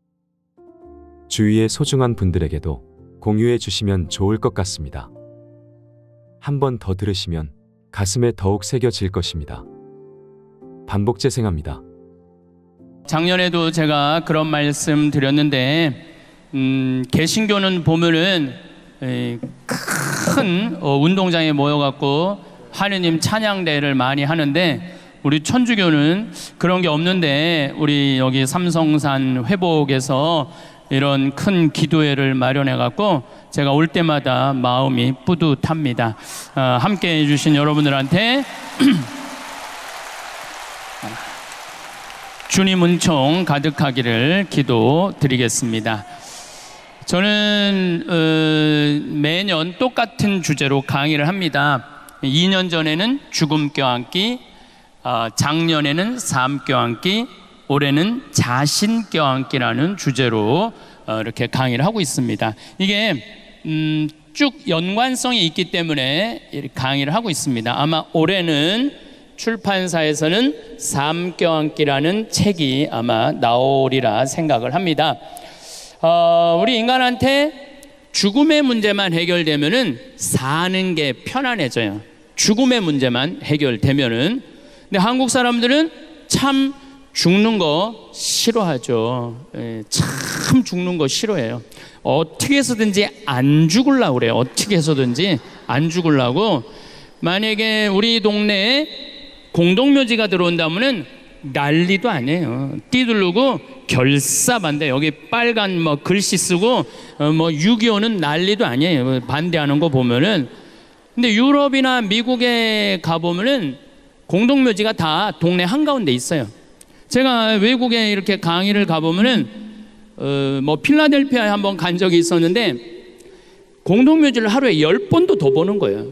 주위의 소중한 분들에게도 공유해 주시면 좋을 것 같습니다. 한 번 더 들으시면 가슴에 더욱 새겨질 것입니다. 반복 재생합니다. 작년에도 제가 그런 말씀 드렸는데, 음, 개신교는 보면은 에, 큰 어, 운동장에 모여갖고 하느님 찬양대를 많이 하는데, 우리 천주교는 그런 게 없는데, 우리 여기 삼성산 회복에서 이런 큰 기도회를 마련해갖고 제가 올 때마다 마음이 뿌듯합니다. 어, 함께 해주신 여러분들한테 주님 은총 가득하기를 기도드리겠습니다. 저는 어, 매년 똑같은 주제로 강의를 합니다. 이 년 전에는 죽음 껴안기, 어, 작년에는 삶 껴안기, 올해는 자신 껴안기라는 주제로 어, 이렇게 강의를 하고 있습니다. 이게 음, 쭉 연관성이 있기 때문에 이렇게 강의를 하고 있습니다. 아마 올해는 출판사에서는 삶 껴안기라는 책이 아마 나오리라 생각을 합니다. 어, 우리 인간한테 죽음의 문제만 해결되면은 사는 게 편안해져요. 죽음의 문제만 해결되면은. 근데 한국 사람들은 참 죽는 거 싫어하죠. 예, 참 죽는 거 싫어해요. 어떻게 해서든지 안 죽으려고 그래요. 어떻게 해서든지 안 죽으려고. 만약에 우리 동네에 공동묘지가 들어온다면은 난리도 아니에요. 띠두르고 결사반대. 여기 빨간 뭐 글씨 쓰고 어 뭐 육이오는 난리도 아니에요. 반대하는 거 보면은. 근데 유럽이나 미국에 가보면은 공동묘지가 다 동네 한가운데 있어요. 제가 외국에 이렇게 강의를 가보면은 어 뭐 필라델피아에 한번 간 적이 있었는데 공동묘지를 하루에 열 번도 더 보는 거예요.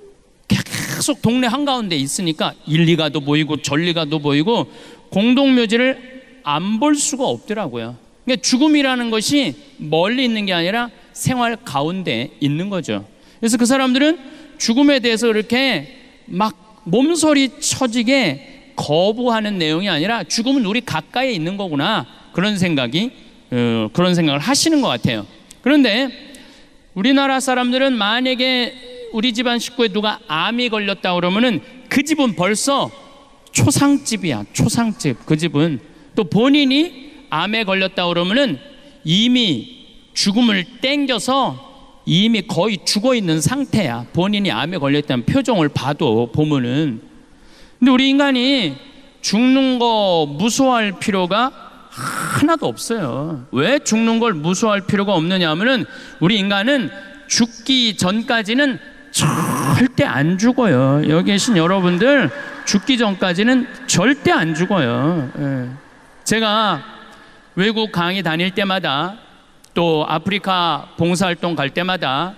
계속 동네 한가운데 있으니까 일리가도 보이고 전리가도 보이고 공동묘지를 안 볼 수가 없더라고요. 그러니까 죽음이라는 것이 멀리 있는 게 아니라 생활 가운데 있는 거죠. 그래서 그 사람들은 죽음에 대해서 이렇게 막 몸서리 쳐지게 거부하는 내용이 아니라 죽음은 우리 가까이에 있는 거구나, 그런 생각이 어, 그런 생각을 하시는 것 같아요. 그런데 우리나라 사람들은 만약에 우리 집안 식구에 누가 암이 걸렸다 그러면은 그 집은 벌써 초상집이야. 초상집. 그 집은 또 본인이 암에 걸렸다 그러면은 이미 죽음을 땡겨서 이미 거의 죽어 있는 상태야. 본인이 암에 걸렸다는 표정을 봐도 보면은. 근데 우리 인간이 죽는 거 무서워할 필요가 하나도 없어요. 왜 죽는 걸 무서워할 필요가 없느냐 하면은 우리 인간은 죽기 전까지는 절대 안 죽어요. 여기 계신 여러분들 죽기 전까지는 절대 안 죽어요. 예. 제가 외국 강의 다닐 때마다 또 아프리카 봉사활동 갈 때마다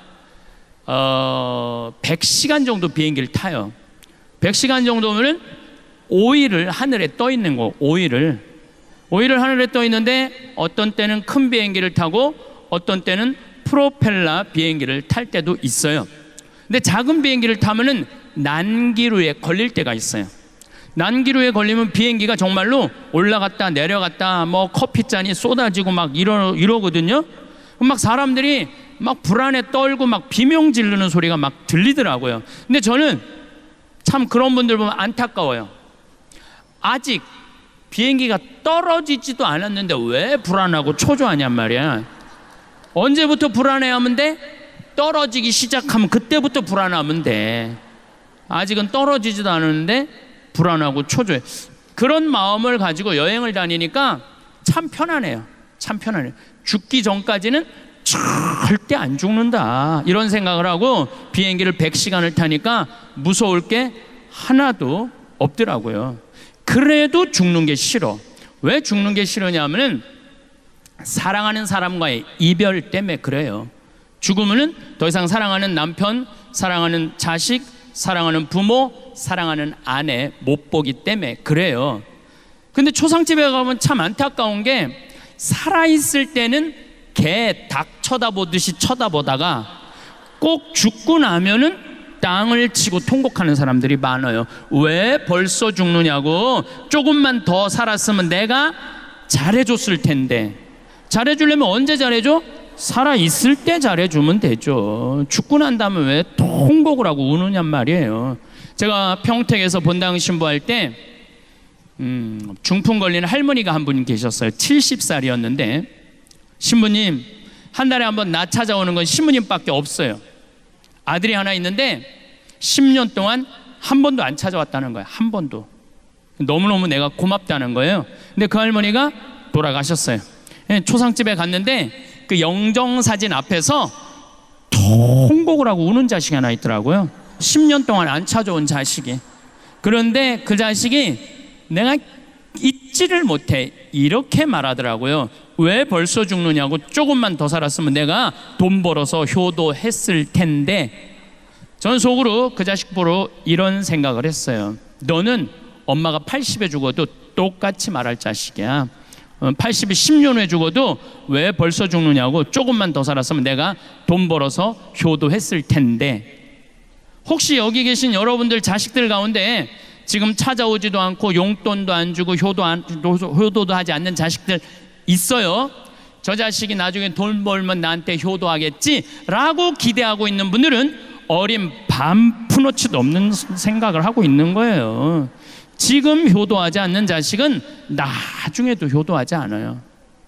어, 백 시간 정도 비행기를 타요. 백 시간 정도면 오 일을 하늘에 떠 있는 거. 오 일을 오 일을 하늘에 떠 있는데 어떤 때는 큰 비행기를 타고 어떤 때는 프로펠러 비행기를 탈 때도 있어요. 근데 작은 비행기를 타면은 난기류에 걸릴 때가 있어요. 난기류에 걸리면 비행기가 정말로 올라갔다 내려갔다 뭐 커피잔이 쏟아지고 막 이러, 이러거든요. 막 사람들이 막 불안에 떨고 막 비명 지르는 소리가 막 들리더라고요. 근데 저는 참 그런 분들 보면 안타까워요. 아직 비행기가 떨어지지도 않았는데 왜 불안하고 초조하냔 말이야. 언제부터 불안해하면 돼? 떨어지기 시작하면 그때부터 불안하면 돼. 아직은 떨어지지도 않았는데 불안하고 초조해. 그런 마음을 가지고 여행을 다니니까 참 편안해요. 참 편안해요. 죽기 전까지는 절대 안 죽는다, 이런 생각을 하고 비행기를 백 시간을 타니까 무서울 게 하나도 없더라고요. 그래도 죽는 게 싫어. 왜 죽는 게 싫으냐면은 사랑하는 사람과의 이별 때문에 그래요. 죽으면은 더 이상 사랑하는 남편, 사랑하는 자식, 사랑하는 부모, 사랑하는 아내 못 보기 때문에 그래요. 근데 초상집에 가면 참 안타까운 게 살아있을 때는 개, 닭 쳐다보듯이 쳐다보다가 꼭 죽고 나면은 땅을 치고 통곡하는 사람들이 많아요. 왜 벌써 죽느냐고. 조금만 더 살았으면 내가 잘해줬을 텐데. 잘해주려면 언제 잘해줘? 살아있을 때 잘해주면 되죠. 죽고 난 다음에 왜 통곡을 하고 우느냔 말이에요. 제가 평택에서 본당 신부할 때 음, 중풍 걸린 할머니가 한 분 계셨어요. 칠십 살이었는데 신부님, 한 달에 한 번 나 찾아오는 건 신부님밖에 없어요. 아들이 하나 있는데 십 년 동안 한 번도 안 찾아왔다는 거예요. 한 번도. 너무너무 내가 고맙다는 거예요. 근데 그 할머니가 돌아가셨어요. 초상집에 갔는데 그 영정사진 앞에서 통곡을 하고 우는 자식이 하나 있더라고요. 십 년 동안 안 찾아온 자식이. 그런데 그 자식이 내가 잊지를 못해, 이렇게 말하더라고요. 왜 벌써 죽느냐고. 조금만 더 살았으면 내가 돈 벌어서 효도했을 텐데. 전 속으로 그 자식 보러 이런 생각을 했어요. 너는 엄마가 팔십에 죽어도 똑같이 말할 자식이야. 팔십이 십 년 후에 죽어도 왜 벌써 죽느냐고. 조금만 더 살았으면 내가 돈 벌어서 효도했을 텐데. 혹시 여기 계신 여러분들 자식들 가운데 지금 찾아오지도 않고 용돈도 안 주고 효도 안, 효도도 하지 않는 자식들 있어요. 저 자식이 나중에 돈 벌면 나한테 효도하겠지 라고 기대하고 있는 분들은 어린 반푼어치도 없는 생각을 하고 있는 거예요. 지금 효도하지 않는 자식은 나중에도 효도하지 않아요.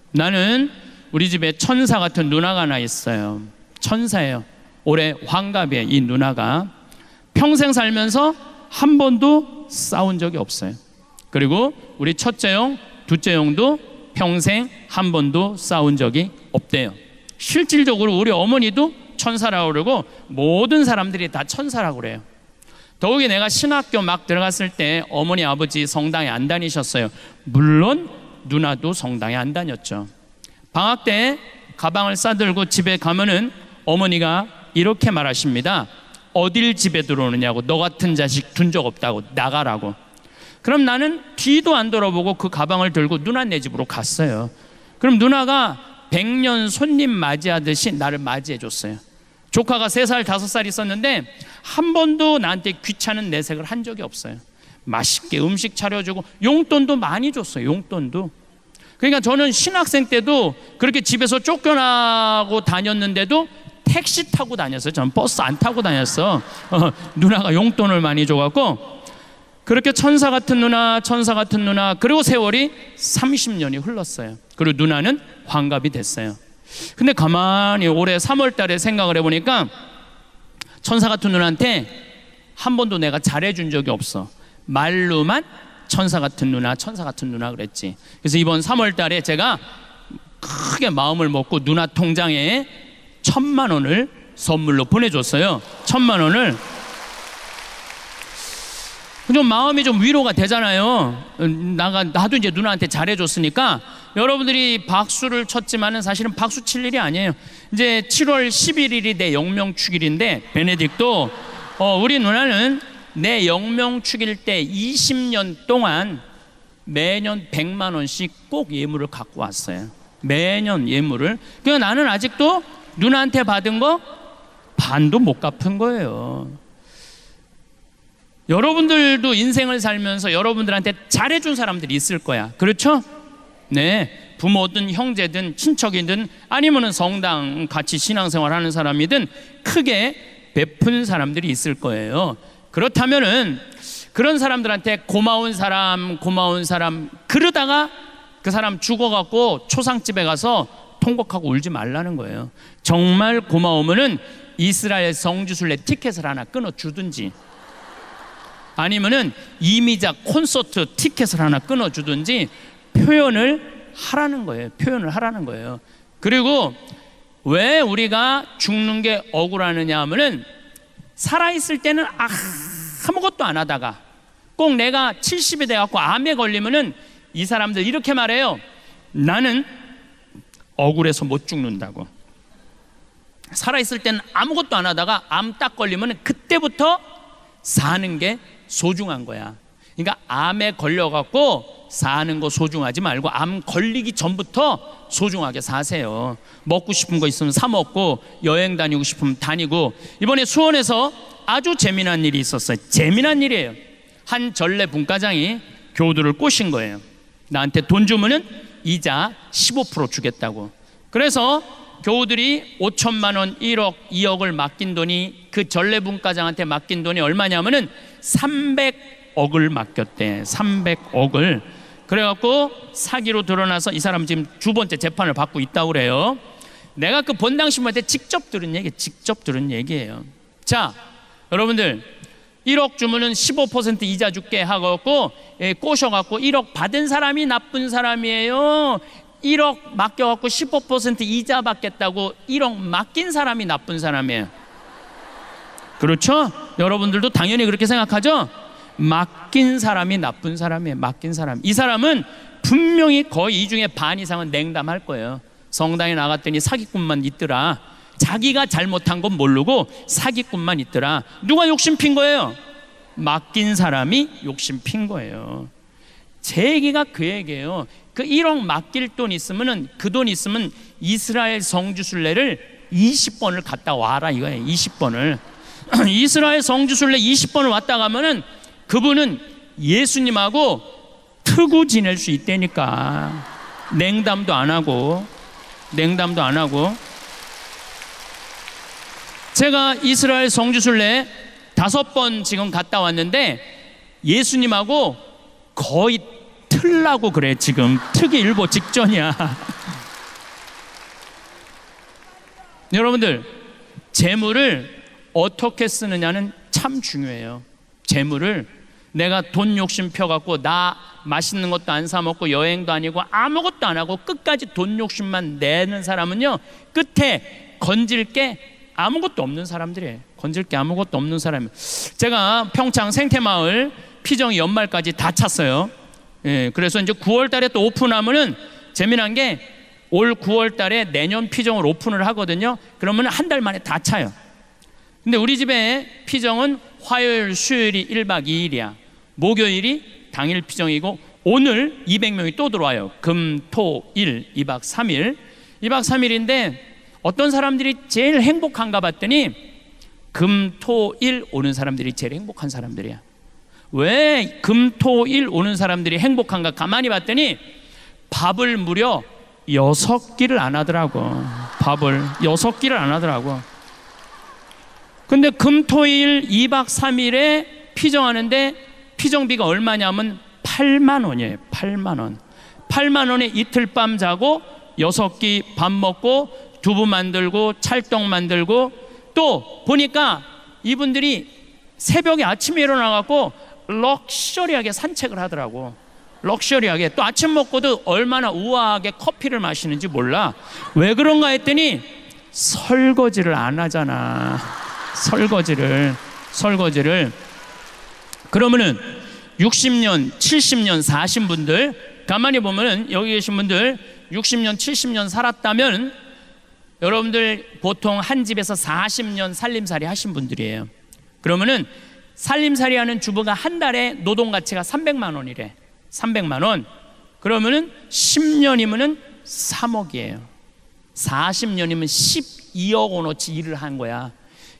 나는 우리 집에 천사 같은 누나가 하나 있어요. 천사예요. 올해 환갑이에요. 이 누나가 평생 살면서 한 번도 싸운 적이 없어요. 그리고 우리 첫째 형, 둘째 형도 평생 한 번도 싸운 적이 없대요. 실질적으로 우리 어머니도 천사라고 그러고 모든 사람들이 다 천사라고 그래요. 더욱이 내가 신학교 막 들어갔을 때 어머니 아버지 성당에 안 다니셨어요. 물론 누나도 성당에 안 다녔죠. 방학 때 가방을 싸들고 집에 가면은 어머니가 이렇게 말하십니다. 어딜 집에 들어오느냐고. 너 같은 자식 둔 적 없다고. 나가라고. 그럼 나는 뒤도 안 돌아보고 그 가방을 들고 누나네 집으로 갔어요. 그럼 누나가 백년 손님 맞이하듯이 나를 맞이해 줬어요. 조카가 세 살, 다섯 살 있었는데 한 번도 나한테 귀찮은 내색을 한 적이 없어요. 맛있게 음식 차려주고 용돈도 많이 줬어요. 용돈도. 그러니까 저는 신학생 때도 그렇게 집에서 쫓겨나고 다녔는데도 택시 타고 다녔어요. 저는 버스 안 타고 다녔어. 어, 누나가 용돈을 많이 줘갖고. 그렇게 천사 같은 누나, 천사 같은 누나. 그리고 세월이 삼십 년이 흘렀어요. 그리고 누나는 환갑이 됐어요. 근데 가만히 올해 삼월 달에 생각을 해보니까 천사 같은 누나한테 한 번도 내가 잘해준 적이 없어. 말로만 천사 같은 누나, 천사 같은 누나 그랬지. 그래서 이번 삼월 달에 제가 크게 마음을 먹고 누나 통장에 천만 원을 선물로 보내줬어요. 천만 원을. 좀 마음이 좀 위로가 되잖아요. 나가, 나도 이제 누나한테 잘해줬으니까. 여러분들이 박수를 쳤지만은 사실은 박수 칠 일이 아니에요. 이제 칠월 십일일이 내 영명축일인데, 베네딕도 어, 우리 누나는 내 영명축일 때 이십 년 동안 매년 백만 원씩 꼭 예물을 갖고 왔어요. 매년 예물을. 그러니까 나는 아직도 누나한테 받은 거 반도 못 갚은 거예요. 여러분들도 인생을 살면서 여러분들한테 잘해준 사람들이 있을 거야. 그렇죠? 네. 부모든 형제든 친척이든 아니면은 성당 같이 신앙생활 하는 사람이든 크게 베푼 사람들이 있을 거예요. 그렇다면은 그런 사람들한테 고마운 사람 고마운 사람 그러다가 그 사람 죽어갖고 초상집에 가서 통곡하고 울지 말라는 거예요. 정말 고마우면은 이스라엘 성지순례 티켓을 하나 끊어주든지 아니면은 이미자 콘서트 티켓을 하나 끊어주든지 표현을 하라는 거예요. 표현을 하라는 거예요. 그리고 왜 우리가 죽는 게 억울하느냐 하면은 살아있을 때는 아, 아무것도 안 하다가 꼭 내가 칠십이 돼갖고 암에 걸리면은 이 사람들 이렇게 말해요. 나는 억울해서 못 죽는다고. 살아있을 때는 아무것도 안 하다가 암 딱 걸리면 그때부터 사는 게 소중한 거야. 그러니까 암에 걸려갖고 사는 거 소중하지 말고 암 걸리기 전부터 소중하게 사세요. 먹고 싶은 거 있으면 사 먹고 여행 다니고 싶으면 다니고. 이번에 수원에서 아주 재미난 일이 있었어요. 재미난 일이에요. 한 전래 분과장이 교우들을 꼬신 거예요. 나한테 돈 주면은 이자 십오 퍼센트 주겠다고. 그래서 교우들이 오천만 원, 일억, 이억을 맡긴 돈이 그 전래 분과장한테 맡긴 돈이 얼마냐면은 삼백억을 맡겼대. 삼백억을. 그래갖고 사기로 드러나서 이 사람 지금 두 번째 재판을 받고 있다고 그래요. 내가 그 본당 신부한테 직접 들은 얘기, 직접 들은 얘기예요. 자, 여러분들 일억 주면은 십오 퍼센트 이자 줄게 하고 예, 꼬셔갖고 일억 받은 사람이 나쁜 사람이에요. 일억 맡겨갖고 십오 퍼센트 이자 받겠다고 일억 맡긴 사람이 나쁜 사람이에요. 그렇죠? 여러분들도 당연히 그렇게 생각하죠? 맡긴 사람이 나쁜 사람이에요. 맡긴 사람. 이 사람은 분명히 거의 이 중에 반 이상은 냉담할 거예요. 성당에 나갔더니 사기꾼만 있더라. 자기가 잘못한 건 모르고 사기꾼만 있더라. 누가 욕심 핀 거예요? 맡긴 사람이 욕심 핀 거예요. 제 얘기가 그 얘기예요. 그 일억 맡길 돈 있으면은 그 돈 있으면 이스라엘 성지순례를 이십 번을 갔다 와라 이거예요. 이십 번을. 이스라엘 성지순례 이십 번을 왔다 가면은 그분은 예수님하고 트고 지낼 수 있다니까. 냉담도 안 하고 냉담도 안 하고. 제가 이스라엘 성지순례 다섯 번 지금 갔다 왔는데 예수님하고 거의 틀라고 그래. 지금 트기 일보 직전이야. 여러분들 재물을 어떻게 쓰느냐는 참 중요해요. 재물을 내가 돈 욕심 펴갖고 나 맛있는 것도 안 사 먹고 여행도 아니고 아무것도 안 하고 끝까지 돈 욕심만 내는 사람은요 끝에 건질 게 아무것도 없는 사람들이에요. 건질 게 아무것도 없는 사람이에요. 제가 평창 생태마을 피정이 연말까지 다 찼어요. 예, 그래서 이제 구월 달에 또 오픈하면은 재미난 게 올 구월 달에 내년 피정을 오픈을 하거든요. 그러면 한 달 만에 다 차요. 근데 우리 집에 피정은 화요일, 수요일이 일 박 이 일이야. 목요일이 당일 피정이고 오늘 이백 명이 또 들어와요. 금, 토, 일, 이 박 삼 일. 이 박 삼 일인데 어떤 사람들이 제일 행복한가 봤더니 금, 토, 일 오는 사람들이 제일 행복한 사람들이야. 왜 금, 토, 일 오는 사람들이 행복한가 가만히 봤더니 밥을 무려 여섯 끼를 안 하더라고. 밥을 여섯 끼를 안 하더라고. 근데 금, 토, 일 이 박 삼 일에 피정하는데 피정비가 얼마냐면 팔만 원이에요. 팔만 원. 팔만 원에 이틀 밤 자고 여섯 끼 밥 먹고 두부 만들고 찰떡 만들고 또 보니까 이분들이 새벽에 아침에 일어나갖고 럭셔리하게 산책을 하더라고. 럭셔리하게. 또 아침 먹고도 얼마나 우아하게 커피를 마시는지 몰라. 왜 그런가 했더니 설거지를 안 하잖아. 설거지를 설거지를 그러면은 육십 년, 칠십 년 사신 분들 가만히 보면은 여기 계신 분들 육십 년, 칠십 년 살았다면 여러분들 보통 한 집에서 사십 년 살림살이 하신 분들이에요. 그러면은 살림살이 하는 주부가 한 달에 노동 가치가 삼백만 원이래. 삼백만 원. 그러면은 십 년이면은 삼억이에요. 사십 년이면 십이억 원어치 일을 한 거야.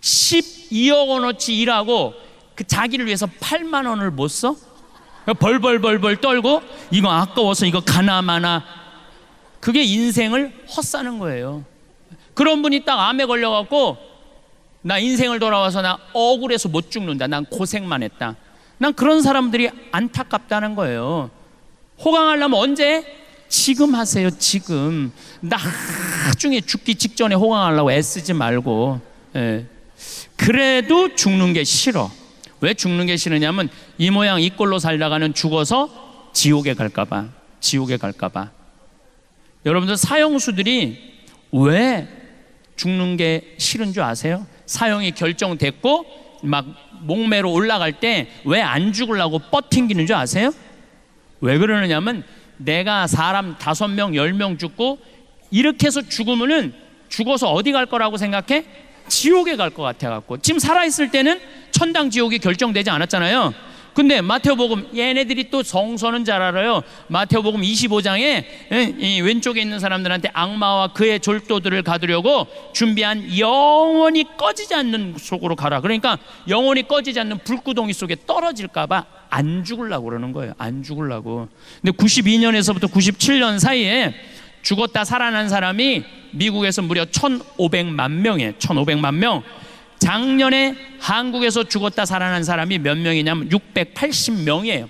십이억 원어치 일하고 그 자기를 위해서 팔만 원을 못 써? 벌벌벌벌 떨고 이거 아까워서 이거 가나마나 그게 인생을 헛사는 거예요. 그런 분이 딱 암에 걸려갖고 나 인생을 돌아와서 나 억울해서 못 죽는다, 난 고생만 했다, 난 그런 사람들이 안타깝다는 거예요. 호강하려면 언제? 지금 하세요. 지금. 나중에 죽기 직전에 호강하려고 애쓰지 말고. 예. 그래도 죽는 게 싫어. 왜 죽는 게 싫으냐면 이 모양 이 꼴로 살다가는 죽어서 지옥에 갈까봐. 지옥에 갈까봐. 여러분들 사형수들이 왜 죽는 게 싫은 줄 아세요? 사형이 결정됐고 막 목매로 올라갈 때 왜 안 죽으려고 뻗팅기는 줄 아세요? 왜 그러느냐면 내가 사람 다섯 명, 열 명 죽고 이렇게 해서 죽으면은 죽어서 어디 갈 거라고 생각해? 지옥에 갈 것 같아갖고. 지금 살아있을 때는 천당 지옥이 결정되지 않았잖아요. 근데 마태복음, 얘네들이 또 성서는 잘 알아요. 마태복음 이십오 장에 이 왼쪽에 있는 사람들한테 악마와 그의 졸도들을 가두려고 준비한 영원히 꺼지지 않는 속으로 가라. 그러니까 영원히 꺼지지 않는 불구덩이 속에 떨어질까봐 안 죽으려고 그러는 거예요. 안 죽으려고. 근데 구십이 년에서부터 구십칠 년 사이에 죽었다 살아난 사람이 미국에서 무려 천오백만 명이에요. 천오백만 명. 작년에 한국에서 죽었다 살아난 사람이 몇 명이냐면 육백팔십 명이에요.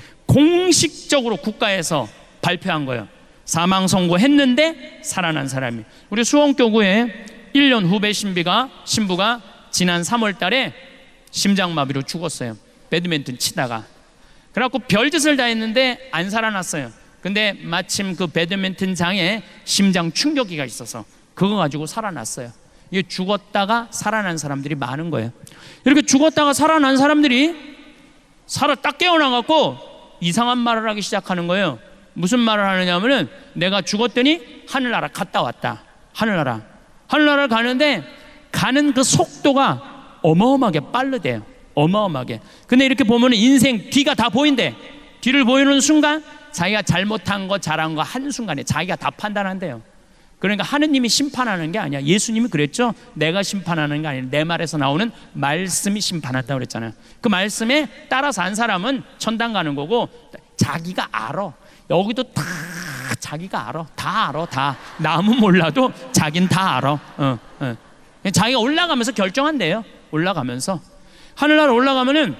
공식적으로 국가에서 발표한 거예요. 사망 선고했는데 살아난 사람이. 우리 수원교구에 일 년 후배 신비가, 신부가 지난 삼월 달에 심장마비로 죽었어요. 배드민턴 치다가. 그래갖고 별짓을 다 했는데 안 살아났어요. 근데 마침 그 배드민턴장에 심장 충격기가 있어서 그거 가지고 살아났어요. 이게 죽었다가 살아난 사람들이 많은 거예요. 이렇게 죽었다가 살아난 사람들이 살아 딱 깨어나갖고 이상한 말을 하기 시작하는 거예요. 무슨 말을 하느냐면은 내가 죽었더니 하늘나라 갔다 왔다. 하늘나라. 하늘나라를 가는데 가는 그 속도가 어마어마하게 빠르대요. 어마어마하게. 근데 이렇게 보면은 인생 뒤가 다 보인대. 뒤를 보이는 순간 자기가 잘못한 거 잘한 거 한순간에 자기가 다 판단한대요. 그러니까 하느님이 심판하는 게 아니야. 예수님이 그랬죠. 내가 심판하는 게 아니라 내 말에서 나오는 말씀이 심판한다고 그랬잖아요. 그 말씀에 따라서 한 사람은 천당 가는 거고 자기가 알아. 여기도 다 자기가 알아. 다 알아. 다. 남은 몰라도 자긴 다 알아. 어, 어. 자기가 올라가면서 결정한대요. 올라가면서. 하늘나라 올라가면은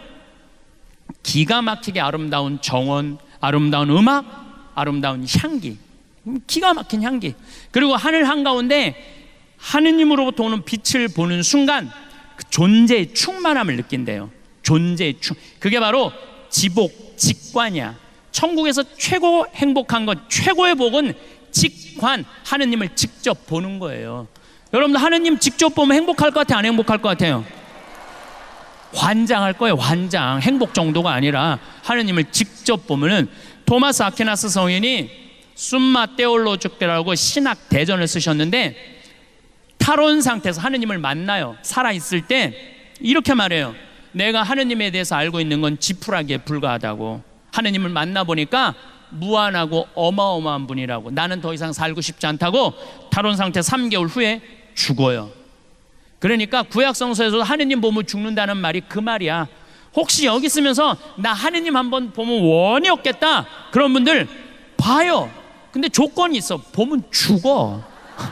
기가 막히게 아름다운 정원, 아름다운 음악, 아름다운 향기, 기가 막힌 향기. 그리고 하늘 한가운데 하느님으로부터 오는 빛을 보는 순간 그 존재의 충만함을 느낀대요. 존재의 충. 그게 바로 지복, 직관이야. 천국에서 최고 행복한 것, 최고의 복은 직관, 하느님을 직접 보는 거예요. 여러분들 하느님 직접 보면 행복할 것 같아요? 안 행복할 것 같아요? 환장할 거예요. 환장. 행복 정도가 아니라 하느님을 직접 보면은. 토마스 아퀴나스 성인이 숨마 테올로족대라고 신학 대전을 쓰셨는데 탈원 상태에서 하느님을 만나요. 살아있을 때 이렇게 말해요. 내가 하느님에 대해서 알고 있는 건 지푸라기에 불과하다고. 하느님을 만나보니까 무한하고 어마어마한 분이라고. 나는 더 이상 살고 싶지 않다고 탈원 상태 삼 개월 후에 죽어요. 그러니까 구약성서에서 하느님 보면 죽는다는 말이 그 말이야. 혹시 여기 있으면서 나 하느님 한번 보면 원이 없겠다 그런 분들 봐요. 근데 조건이 있어. 보면 죽어.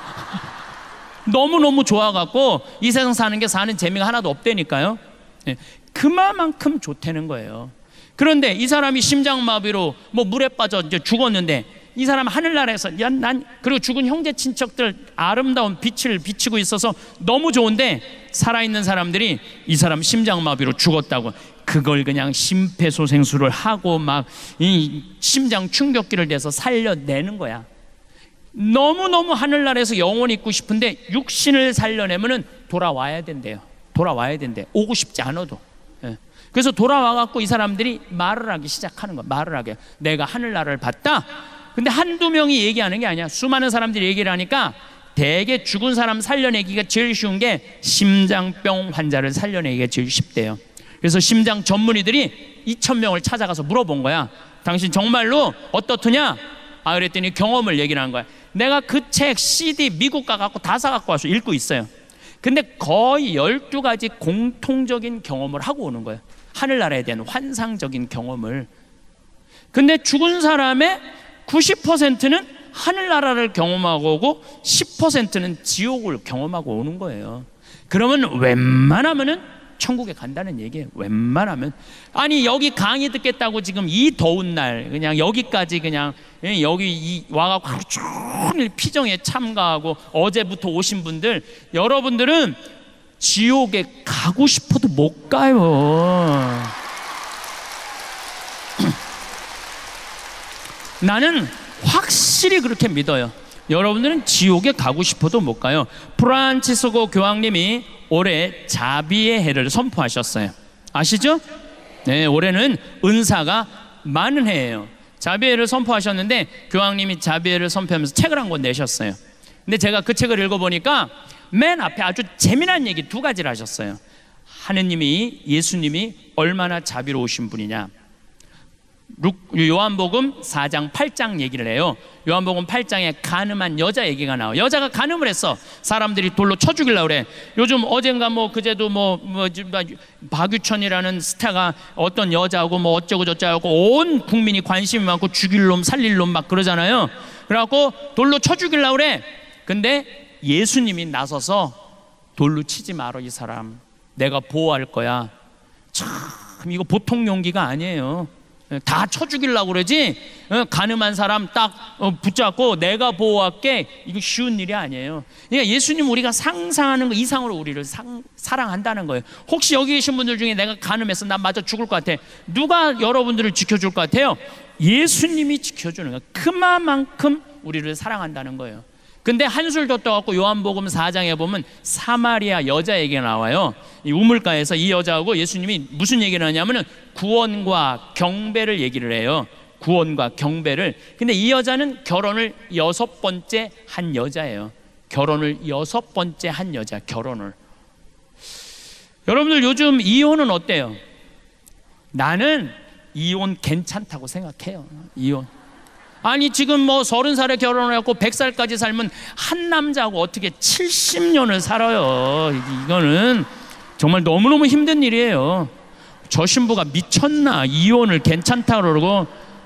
너무너무 좋아갖고 이 세상 사는 게 사는 재미가 하나도 없다니까요. 그만큼 좋다는 거예요. 그런데 이 사람이 심장마비로 뭐 물에 빠져 이제 죽었는데 이 사람 하늘나라에서 야, 난 그리고 죽은 형제 친척들 아름다운 빛을 비치고 있어서 너무 좋은데 살아있는 사람들이 이 사람 심장마비로 죽었다고 그걸 그냥 심폐소생술을 하고 막 이 심장 충격기를 대서 살려내는 거야. 너무너무 하늘나라에서 영원히 있고 싶은데 육신을 살려내면은 돌아와야 된대요. 돌아와야 된대. 오고 싶지 않아도. 예. 그래서 돌아와갖고 이 사람들이 말을 하기 시작하는 거야. 말을 하게. 내가 하늘나라를 봤다. 근데 한두 명이 얘기하는 게 아니야. 수많은 사람들이 얘기를 하니까 대개 죽은 사람 살려내기가 제일 쉬운 게 심장병 환자를 살려내기가 제일 쉽대요. 그래서 심장 전문의들이 이천 명을 찾아가서 물어본 거야. 당신 정말로 어떻더냐? 아, 그랬더니 경험을 얘기를 한 거야. 내가 그 책 씨디 미국 가갖고 다 사갖고 와서 읽고 있어요. 근데 거의 열두 가지 공통적인 경험을 하고 오는 거예요. 하늘나라에 대한 환상적인 경험을. 근데 죽은 사람의 구십 퍼센트는 하늘나라를 경험하고 오고 십 퍼센트는 지옥을 경험하고 오는 거예요. 그러면 웬만하면은 천국에 간다는 얘기예요. 웬만하면. 아니 여기 강의 듣겠다고 지금 이 더운 날 그냥 여기까지 그냥 여기 이 와갖고 하루 종일 피정에 참가하고 어제부터 오신 분들, 여러분들은 지옥에 가고 싶어도 못 가요. 나는 확실히 그렇게 믿어요. 여러분들은 지옥에 가고 싶어도 못 가요. 프란치스코 교황님이 올해 자비의 해를 선포하셨어요. 아시죠? 네, 올해는 은사가 많은 해예요. 자비의 해를 선포하셨는데 교황님이 자비의 해를 선포하면서 책을 한 권 내셨어요. 근데 제가 그 책을 읽어보니까 맨 앞에 아주 재미난 얘기 두 가지를 하셨어요. 하느님이, 예수님이 얼마나 자비로우신 분이냐. 요한복음 사 장 팔 장 얘기를 해요. 요한복음 팔 장에 간음한 여자 얘기가 나와요. 여자가 간음을 했어. 사람들이 돌로 쳐 죽이려고 그래. 요즘 어젠가 뭐 그제도 뭐, 뭐 박유천이라는 스타가 어떤 여자하고 뭐 어쩌고 저쩌고 온 국민이 관심이 많고 죽일 놈 살릴 놈 막 그러잖아요. 그래갖고 돌로 쳐 죽이려고 그래. 근데 예수님이 나서서 돌로 치지 마라 이 사람, 내가 보호할 거야. 참 이거 보통 용기가 아니에요. 다 쳐 죽이려고 그러지. 간음한 사람 딱 붙잡고 내가 보호할게, 이거 쉬운 일이 아니에요. 그러니까 예수님 우리가 상상하는 거 이상으로 우리를 상, 사랑한다는 거예요. 혹시 여기 계신 분들 중에 내가 간음해서 난 맞아 죽을 것 같아, 누가 여러분들을 지켜줄 것 같아요? 예수님이 지켜주는 거예요. 그만큼 우리를 사랑한다는 거예요. 근데 한술 더 떠갖고 요한복음 사 장에 보면 사마리아 여자 얘기가 나와요. 이 우물가에서 이 여자하고 예수님이 무슨 얘기를 하냐면은 구원과 경배를 얘기를 해요. 구원과 경배를. 근데 이 여자는 결혼을 여섯 번째 한 여자예요. 결혼을 여섯 번째 한 여자, 결혼을. 여러분들 요즘 이혼은 어때요? 나는 이혼 괜찮다고 생각해요. 이혼. 아니 지금 뭐 서른 살에 결혼을 했고 백 살까지 살면 한 남자하고 어떻게 칠십 년을 살아요. 이거는 정말 너무너무 힘든 일이에요. 저 신부가 미쳤나, 이혼을 괜찮다 그러고.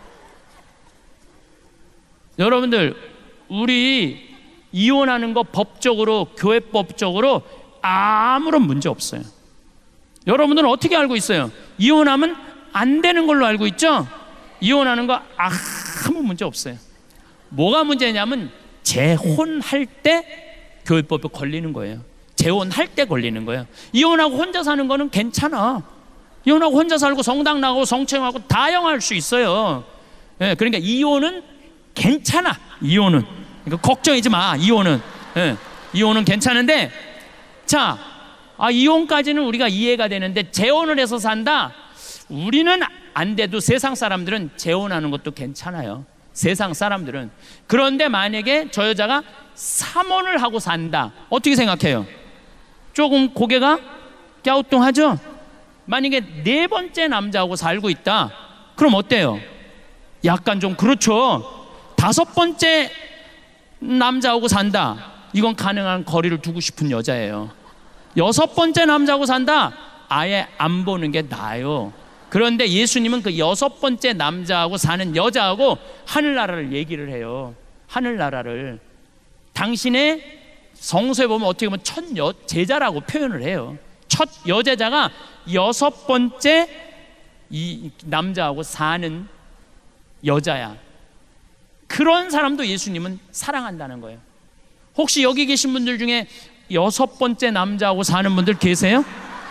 여러분들 우리 이혼하는 거 법적으로, 교회법적으로 아무런 문제 없어요. 여러분들은 어떻게 알고 있어요? 이혼하면 안 되는 걸로 알고 있죠? 이혼하는 거 아무 문제 없어요. 뭐가 문제냐면 재혼할 때 교회법에 걸리는 거예요. 재혼할 때 걸리는 거예요. 이혼하고 혼자 사는 거는 괜찮아. 이혼하고 혼자 살고 성당 나가고 성추행하고 다 영할 수 있어요. 예, 그러니까 이혼은 괜찮아. 이혼은 그러니까 걱정하지 마. 이혼은 예, 이혼은 괜찮은데, 자, 아, 이혼까지는 우리가 이해가 되는데 재혼을 해서 산다? 우리는 안 돼도 세상 사람들은 재혼하는 것도 괜찮아요. 세상 사람들은. 그런데 만약에 저 여자가 삼혼을 하고 산다, 어떻게 생각해요? 조금 고개가 갸우뚱하죠? 만약에 네 번째 남자하고 살고 있다, 그럼 어때요? 약간 좀 그렇죠. 다섯 번째 남자하고 산다, 이건 가능한 거리를 두고 싶은 여자예요. 여섯 번째 남자하고 산다, 아예 안 보는 게 나아요. 그런데 예수님은 그 여섯 번째 남자하고 사는 여자하고 하늘나라를 얘기를 해요. 하늘나라를. 당신의 성서에 보면 어떻게 보면 첫 여, 제자라고 표현을 해요. 첫 여제자가 여섯 번째 이 남자하고 사는 여자야. 그런 사람도 예수님은 사랑한다는 거예요. 혹시 여기 계신 분들 중에 여섯 번째 남자하고 사는 분들 계세요?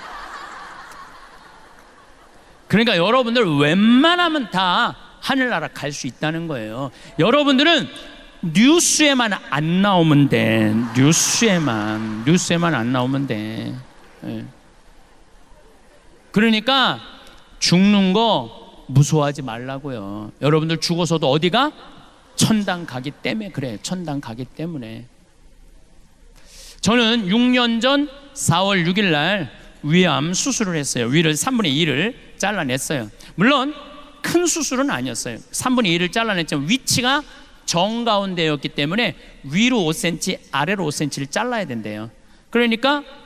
그러니까 여러분들 웬만하면 다 하늘나라 갈 수 있다는 거예요. 여러분들은 뉴스에만 안 나오면 돼. 뉴스에만 뉴스에만 안 나오면 돼. 네. 그러니까 죽는 거 무서워하지 말라고요. 여러분들 죽어서도 어디가? 천당 가기 때문에 그래. 천당 가기 때문에. 저는 육 년 전 사월 육일 날 위암 수술을 했어요. 위를 삼분의 일을 잘라냈어요. 물론 큰 수술은 아니었어요. 삼분의 일을 잘라냈지만 위치가 정가운데였기 때문에 위로 오 센티미터, 아래로 오 센티미터를 잘라야 된대요. 그러니까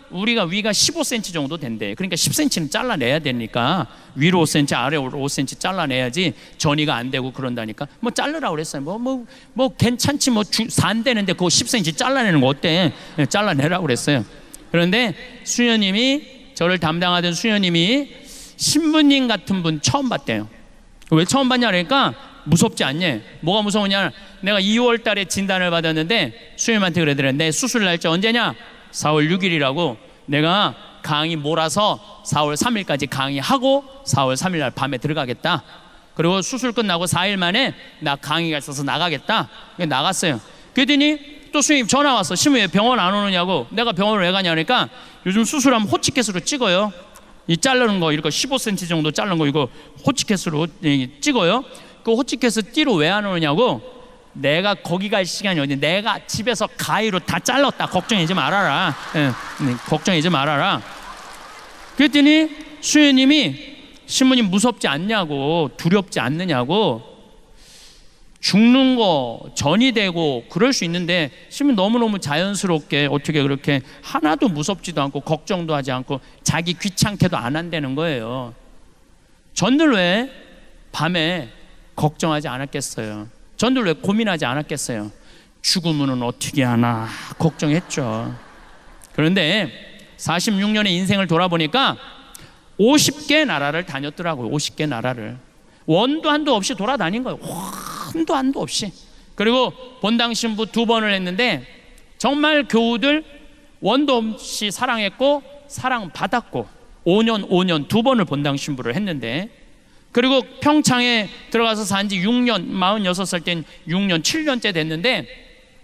우리가 위가 십오 센티미터 정도 된대. 그러니까 십 센티미터는 잘라내야 되니까 위로 오 센티미터 아래로 오 센티미터 잘라내야지 전이가 안 되고 그런다니까. 뭐 자르라고 그랬어요. 뭐 뭐 뭐 괜찮지 뭐 산대는데 그거 십 센티미터 잘라내는 거 어때? 네, 잘라내라고 그랬어요. 그런데 수녀님이, 저를 담당하던 수녀님이 신부님 같은 분 처음 봤대요. 왜 처음 봤냐 그러니까 무섭지 않냐? 뭐가 무서우냐? 내가 이월 달에 진단을 받았는데 수녀님한테 그러더래. 내 수술 날짜 언제냐? 사월 육일이라고. 내가 강의 몰아서 사월 삼일까지 강의하고 사월 삼일 날 밤에 들어가겠다. 그리고 수술 끝나고 사일 만에 나 강의가 있어서 나가겠다. 나갔어요. 그랬더니 또 수녀님 전화 왔어. 신부 왜 병원 안 오느냐고. 내가 병원을 왜 가냐 그러니까 요즘 수술하면 호치켓으로 찍어요. 이 자르는 거 이렇게 십오 센티미터 정도 자른 거 이거 호치켓으로 찍어요. 그 호치켓을 띠로 왜 안 오느냐고. 내가 거기 갈 시간이 어디, 내가 집에서 가위로 다 잘랐다. 걱정하지 말아라. 예, 걱정하지 말아라. 그랬더니 수녀님이 신부님 무섭지 않냐고, 두렵지 않느냐고. 죽는 거 전이 되고 그럴 수 있는데 신부님 너무너무 자연스럽게 어떻게 그렇게 하나도 무섭지도 않고 걱정도 하지 않고 자기 귀찮게도 안 한다는 거예요. 전들 왜 밤에 걱정하지 않았겠어요? 전들 왜 고민하지 않았겠어요? 죽으면 어떻게 하나 걱정했죠. 그런데 사십육 년의 인생을 돌아보니까 오십 개 나라를 다녔더라고요. 오십 개 나라를 원도 한도 없이 돌아다닌 거예요. 한도 한도 없이. 그리고 본당 신부 두 번을 했는데 정말 교우들 원도 없이 사랑했고 사랑받았고 오 년 오 년 두 번을 본당 신부를 했는데, 그리고 평창에 들어가서 산지 육 년, 마흔여섯 살 땐 육 년, 칠 년째 됐는데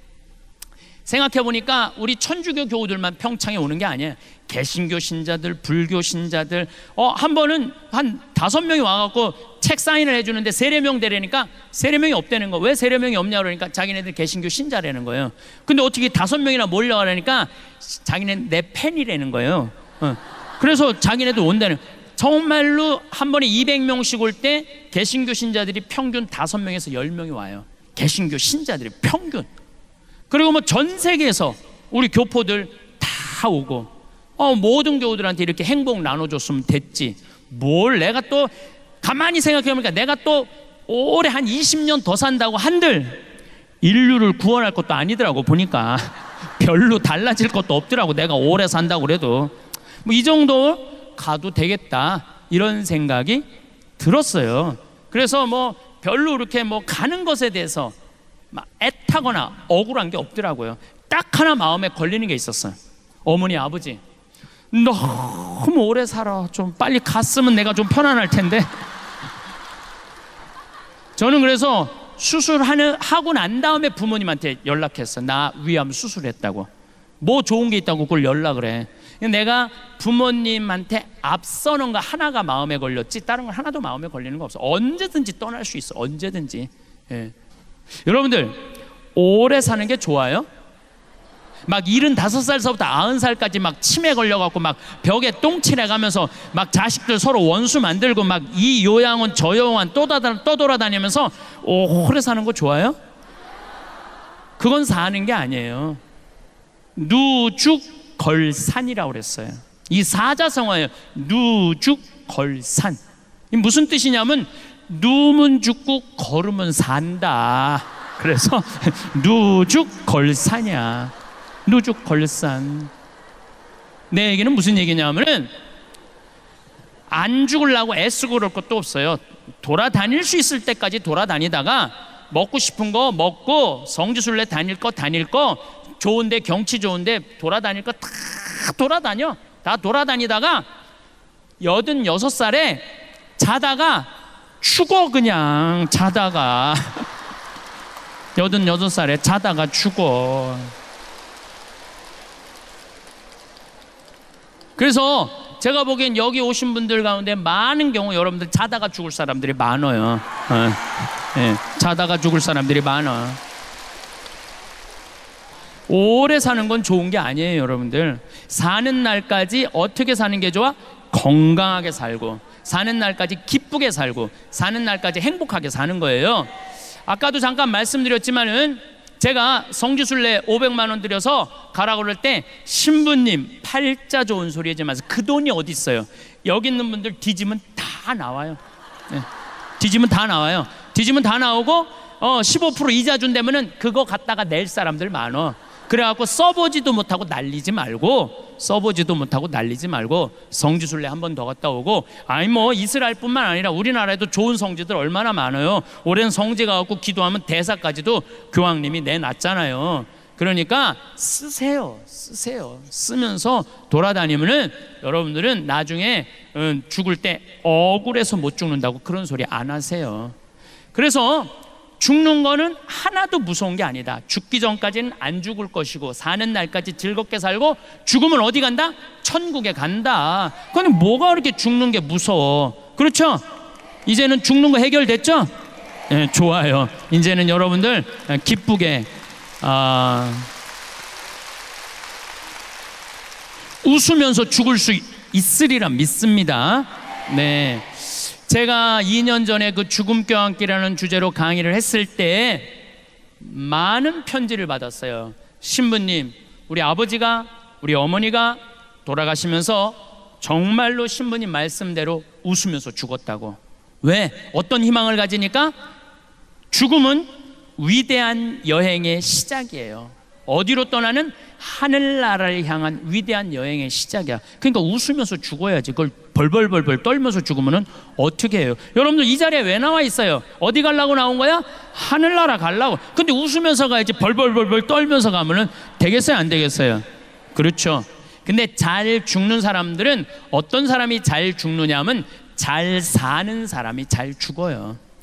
생각해보니까 우리 천주교 교우들만 평창에 오는 게 아니에요. 개신교 신자들, 불교 신자들, 어, 한 번은 한 다섯 명이 와갖고 책 사인을 해주는데 세례명 되려니까 세례명이 없다는 거. 왜 세례명이 없냐 그러니까 자기네들 개신교 신자라는 거예요. 근데 어떻게 다섯 명이나 몰려가려니까 자기네는 내 팬이라는 거예요. 어. 그래서 자기네들 온다는 거예요. 정말로 한 번에 이백 명씩 올 때 개신교 신자들이 평균 다섯 명에서 열 명이 와요. 개신교 신자들이 평균. 그리고 뭐 전 세계에서 우리 교포들 다 오고, 어, 모든 교우들한테 이렇게 행복 나눠줬으면 됐지. 뭘 내가 또 가만히 생각해보니까 내가 또 올해 한 이십 년 더 산다고 한들 인류를 구원할 것도 아니더라고. 보니까 별로 달라질 것도 없더라고. 내가 오래 산다고 그래도 뭐 이 정도 가도 되겠다 이런 생각이 들었어요. 그래서 뭐 별로 이렇게 뭐 가는 것에 대해서 막 애타거나 억울한 게 없더라고요. 딱 하나 마음에 걸리는 게 있었어요. 어머니 아버지 너무 오래 살아. 좀 빨리 갔으면 내가 좀 편안할 텐데. 저는 그래서 수술하는 하고 난 다음에 부모님한테 연락했어. 나 위암 수술했다고. 뭐 좋은 게 있다고 그걸 연락을 해. 내가 부모님한테 앞서는 거 하나가 마음에 걸렸지 다른 건 하나도 마음에 걸리는 거 없어. 언제든지 떠날 수 있어. 언제든지. 예. 여러분들 오래 사는 게 좋아요? 막 일흔다섯 살서부터 아흔 살까지 막 치매 걸려갖고 막 벽에 똥칠해가면서 막 자식들 서로 원수 만들고 막 이 요양원 저 요양원 떠돌아다니면서 오래 사는 거 좋아요? 그건 사는 게 아니에요. 누죽걸산이라고 그랬어요. 이 사자성어예요. 누죽걸산. 이 무슨 뜻이냐면 누우면 죽고 걸으면 산다. 그래서 누죽걸산이야. 누죽걸산. 내 얘기는 무슨 얘기냐면은 안 죽으려고 애쓰고 그럴 것도 없어요. 돌아다닐 수 있을 때까지 돌아다니다가 먹고 싶은 거 먹고 성지순례 다닐 거 다닐 거 좋은데 경치 좋은데 돌아다닐 거 다 돌아다녀. 다 돌아다니다가 여든여섯 살에 자다가 죽어. 그냥 자다가 여든여섯 살에 자다가 죽어. 그래서 제가 보기엔 여기 오신 분들 가운데 많은 경우 여러분들 자다가 죽을 사람들이 많아요. 어. 네, 자다가 죽을 사람들이 많아. 오래 사는 건 좋은 게 아니에요. 여러분들 사는 날까지 어떻게 사는 게 좋아? 건강하게 살고 사는 날까지 기쁘게 살고 사는 날까지 행복하게 사는 거예요. 아까도 잠깐 말씀드렸지만은 제가 성지순례 오백만 원 들여서 가라 그럴 때 신부님 팔자 좋은 소리 하지 마세요. 그 돈이 어디 있어요? 여기 있는 분들 뒤지면 다 나와요. 네. 뒤지면 다 나와요. 뒤지면 다 나오고 어, 십오 퍼센트 이자 준다면은 그거 갖다가 낼 사람들 많어. 그래갖고 써보지도 못하고 날리지 말고 써보지도 못하고 날리지 말고 성지순례 한 번 더 갔다 오고, 아니 뭐 이스라엘뿐만 아니라 우리나라에도 좋은 성지들 얼마나 많아요. 오랜 성지 가갖고 기도하면 대사까지도 교황님이 내놨잖아요. 그러니까 쓰세요, 쓰세요. 쓰면서 돌아다니면은 여러분들은 나중에 죽을 때 억울해서 못 죽는다고 그런 소리 안 하세요. 그래서 죽는 거는 하나도 무서운 게 아니다. 죽기 전까지는 안 죽을 것이고 사는 날까지 즐겁게 살고 죽으면 어디 간다? 천국에 간다. 그런데 뭐가 그렇게 죽는 게 무서워? 그렇죠? 이제는 죽는 거 해결됐죠? 네, 좋아요. 이제는 여러분들 기쁘게 아, 웃으면서 죽을 수 있으리라 믿습니다. 네. 제가 이 년 전에 그 죽음과 함께라는 주제로 강의를 했을 때 많은 편지를 받았어요. 신부님, 우리 아버지가, 우리 어머니가 돌아가시면서 정말로 신부님 말씀대로 웃으면서 죽었다고. 왜? 어떤 희망을 가지니까? 죽음은 위대한 여행의 시작이에요. 어디로 떠나는? 하늘나라를 향한 위대한 여행의 시작이야. 그러니까 웃으면서 죽어야지. 그걸 벌벌벌벌 떨면서 죽으면 어떻게 해요? 여러분들 이 자리에 왜 나와 있어요? 어디 가려고 나온 거야? 하늘나라 가려고. 근데 웃으면서 가야지. 벌벌벌벌 떨면서 가면은 되겠어요, 안 되겠어요? 그렇죠. 근데 잘 죽는 사람들은 어떤 사람이 잘 죽느냐 하면 잘 사는 사람이 잘 죽어요.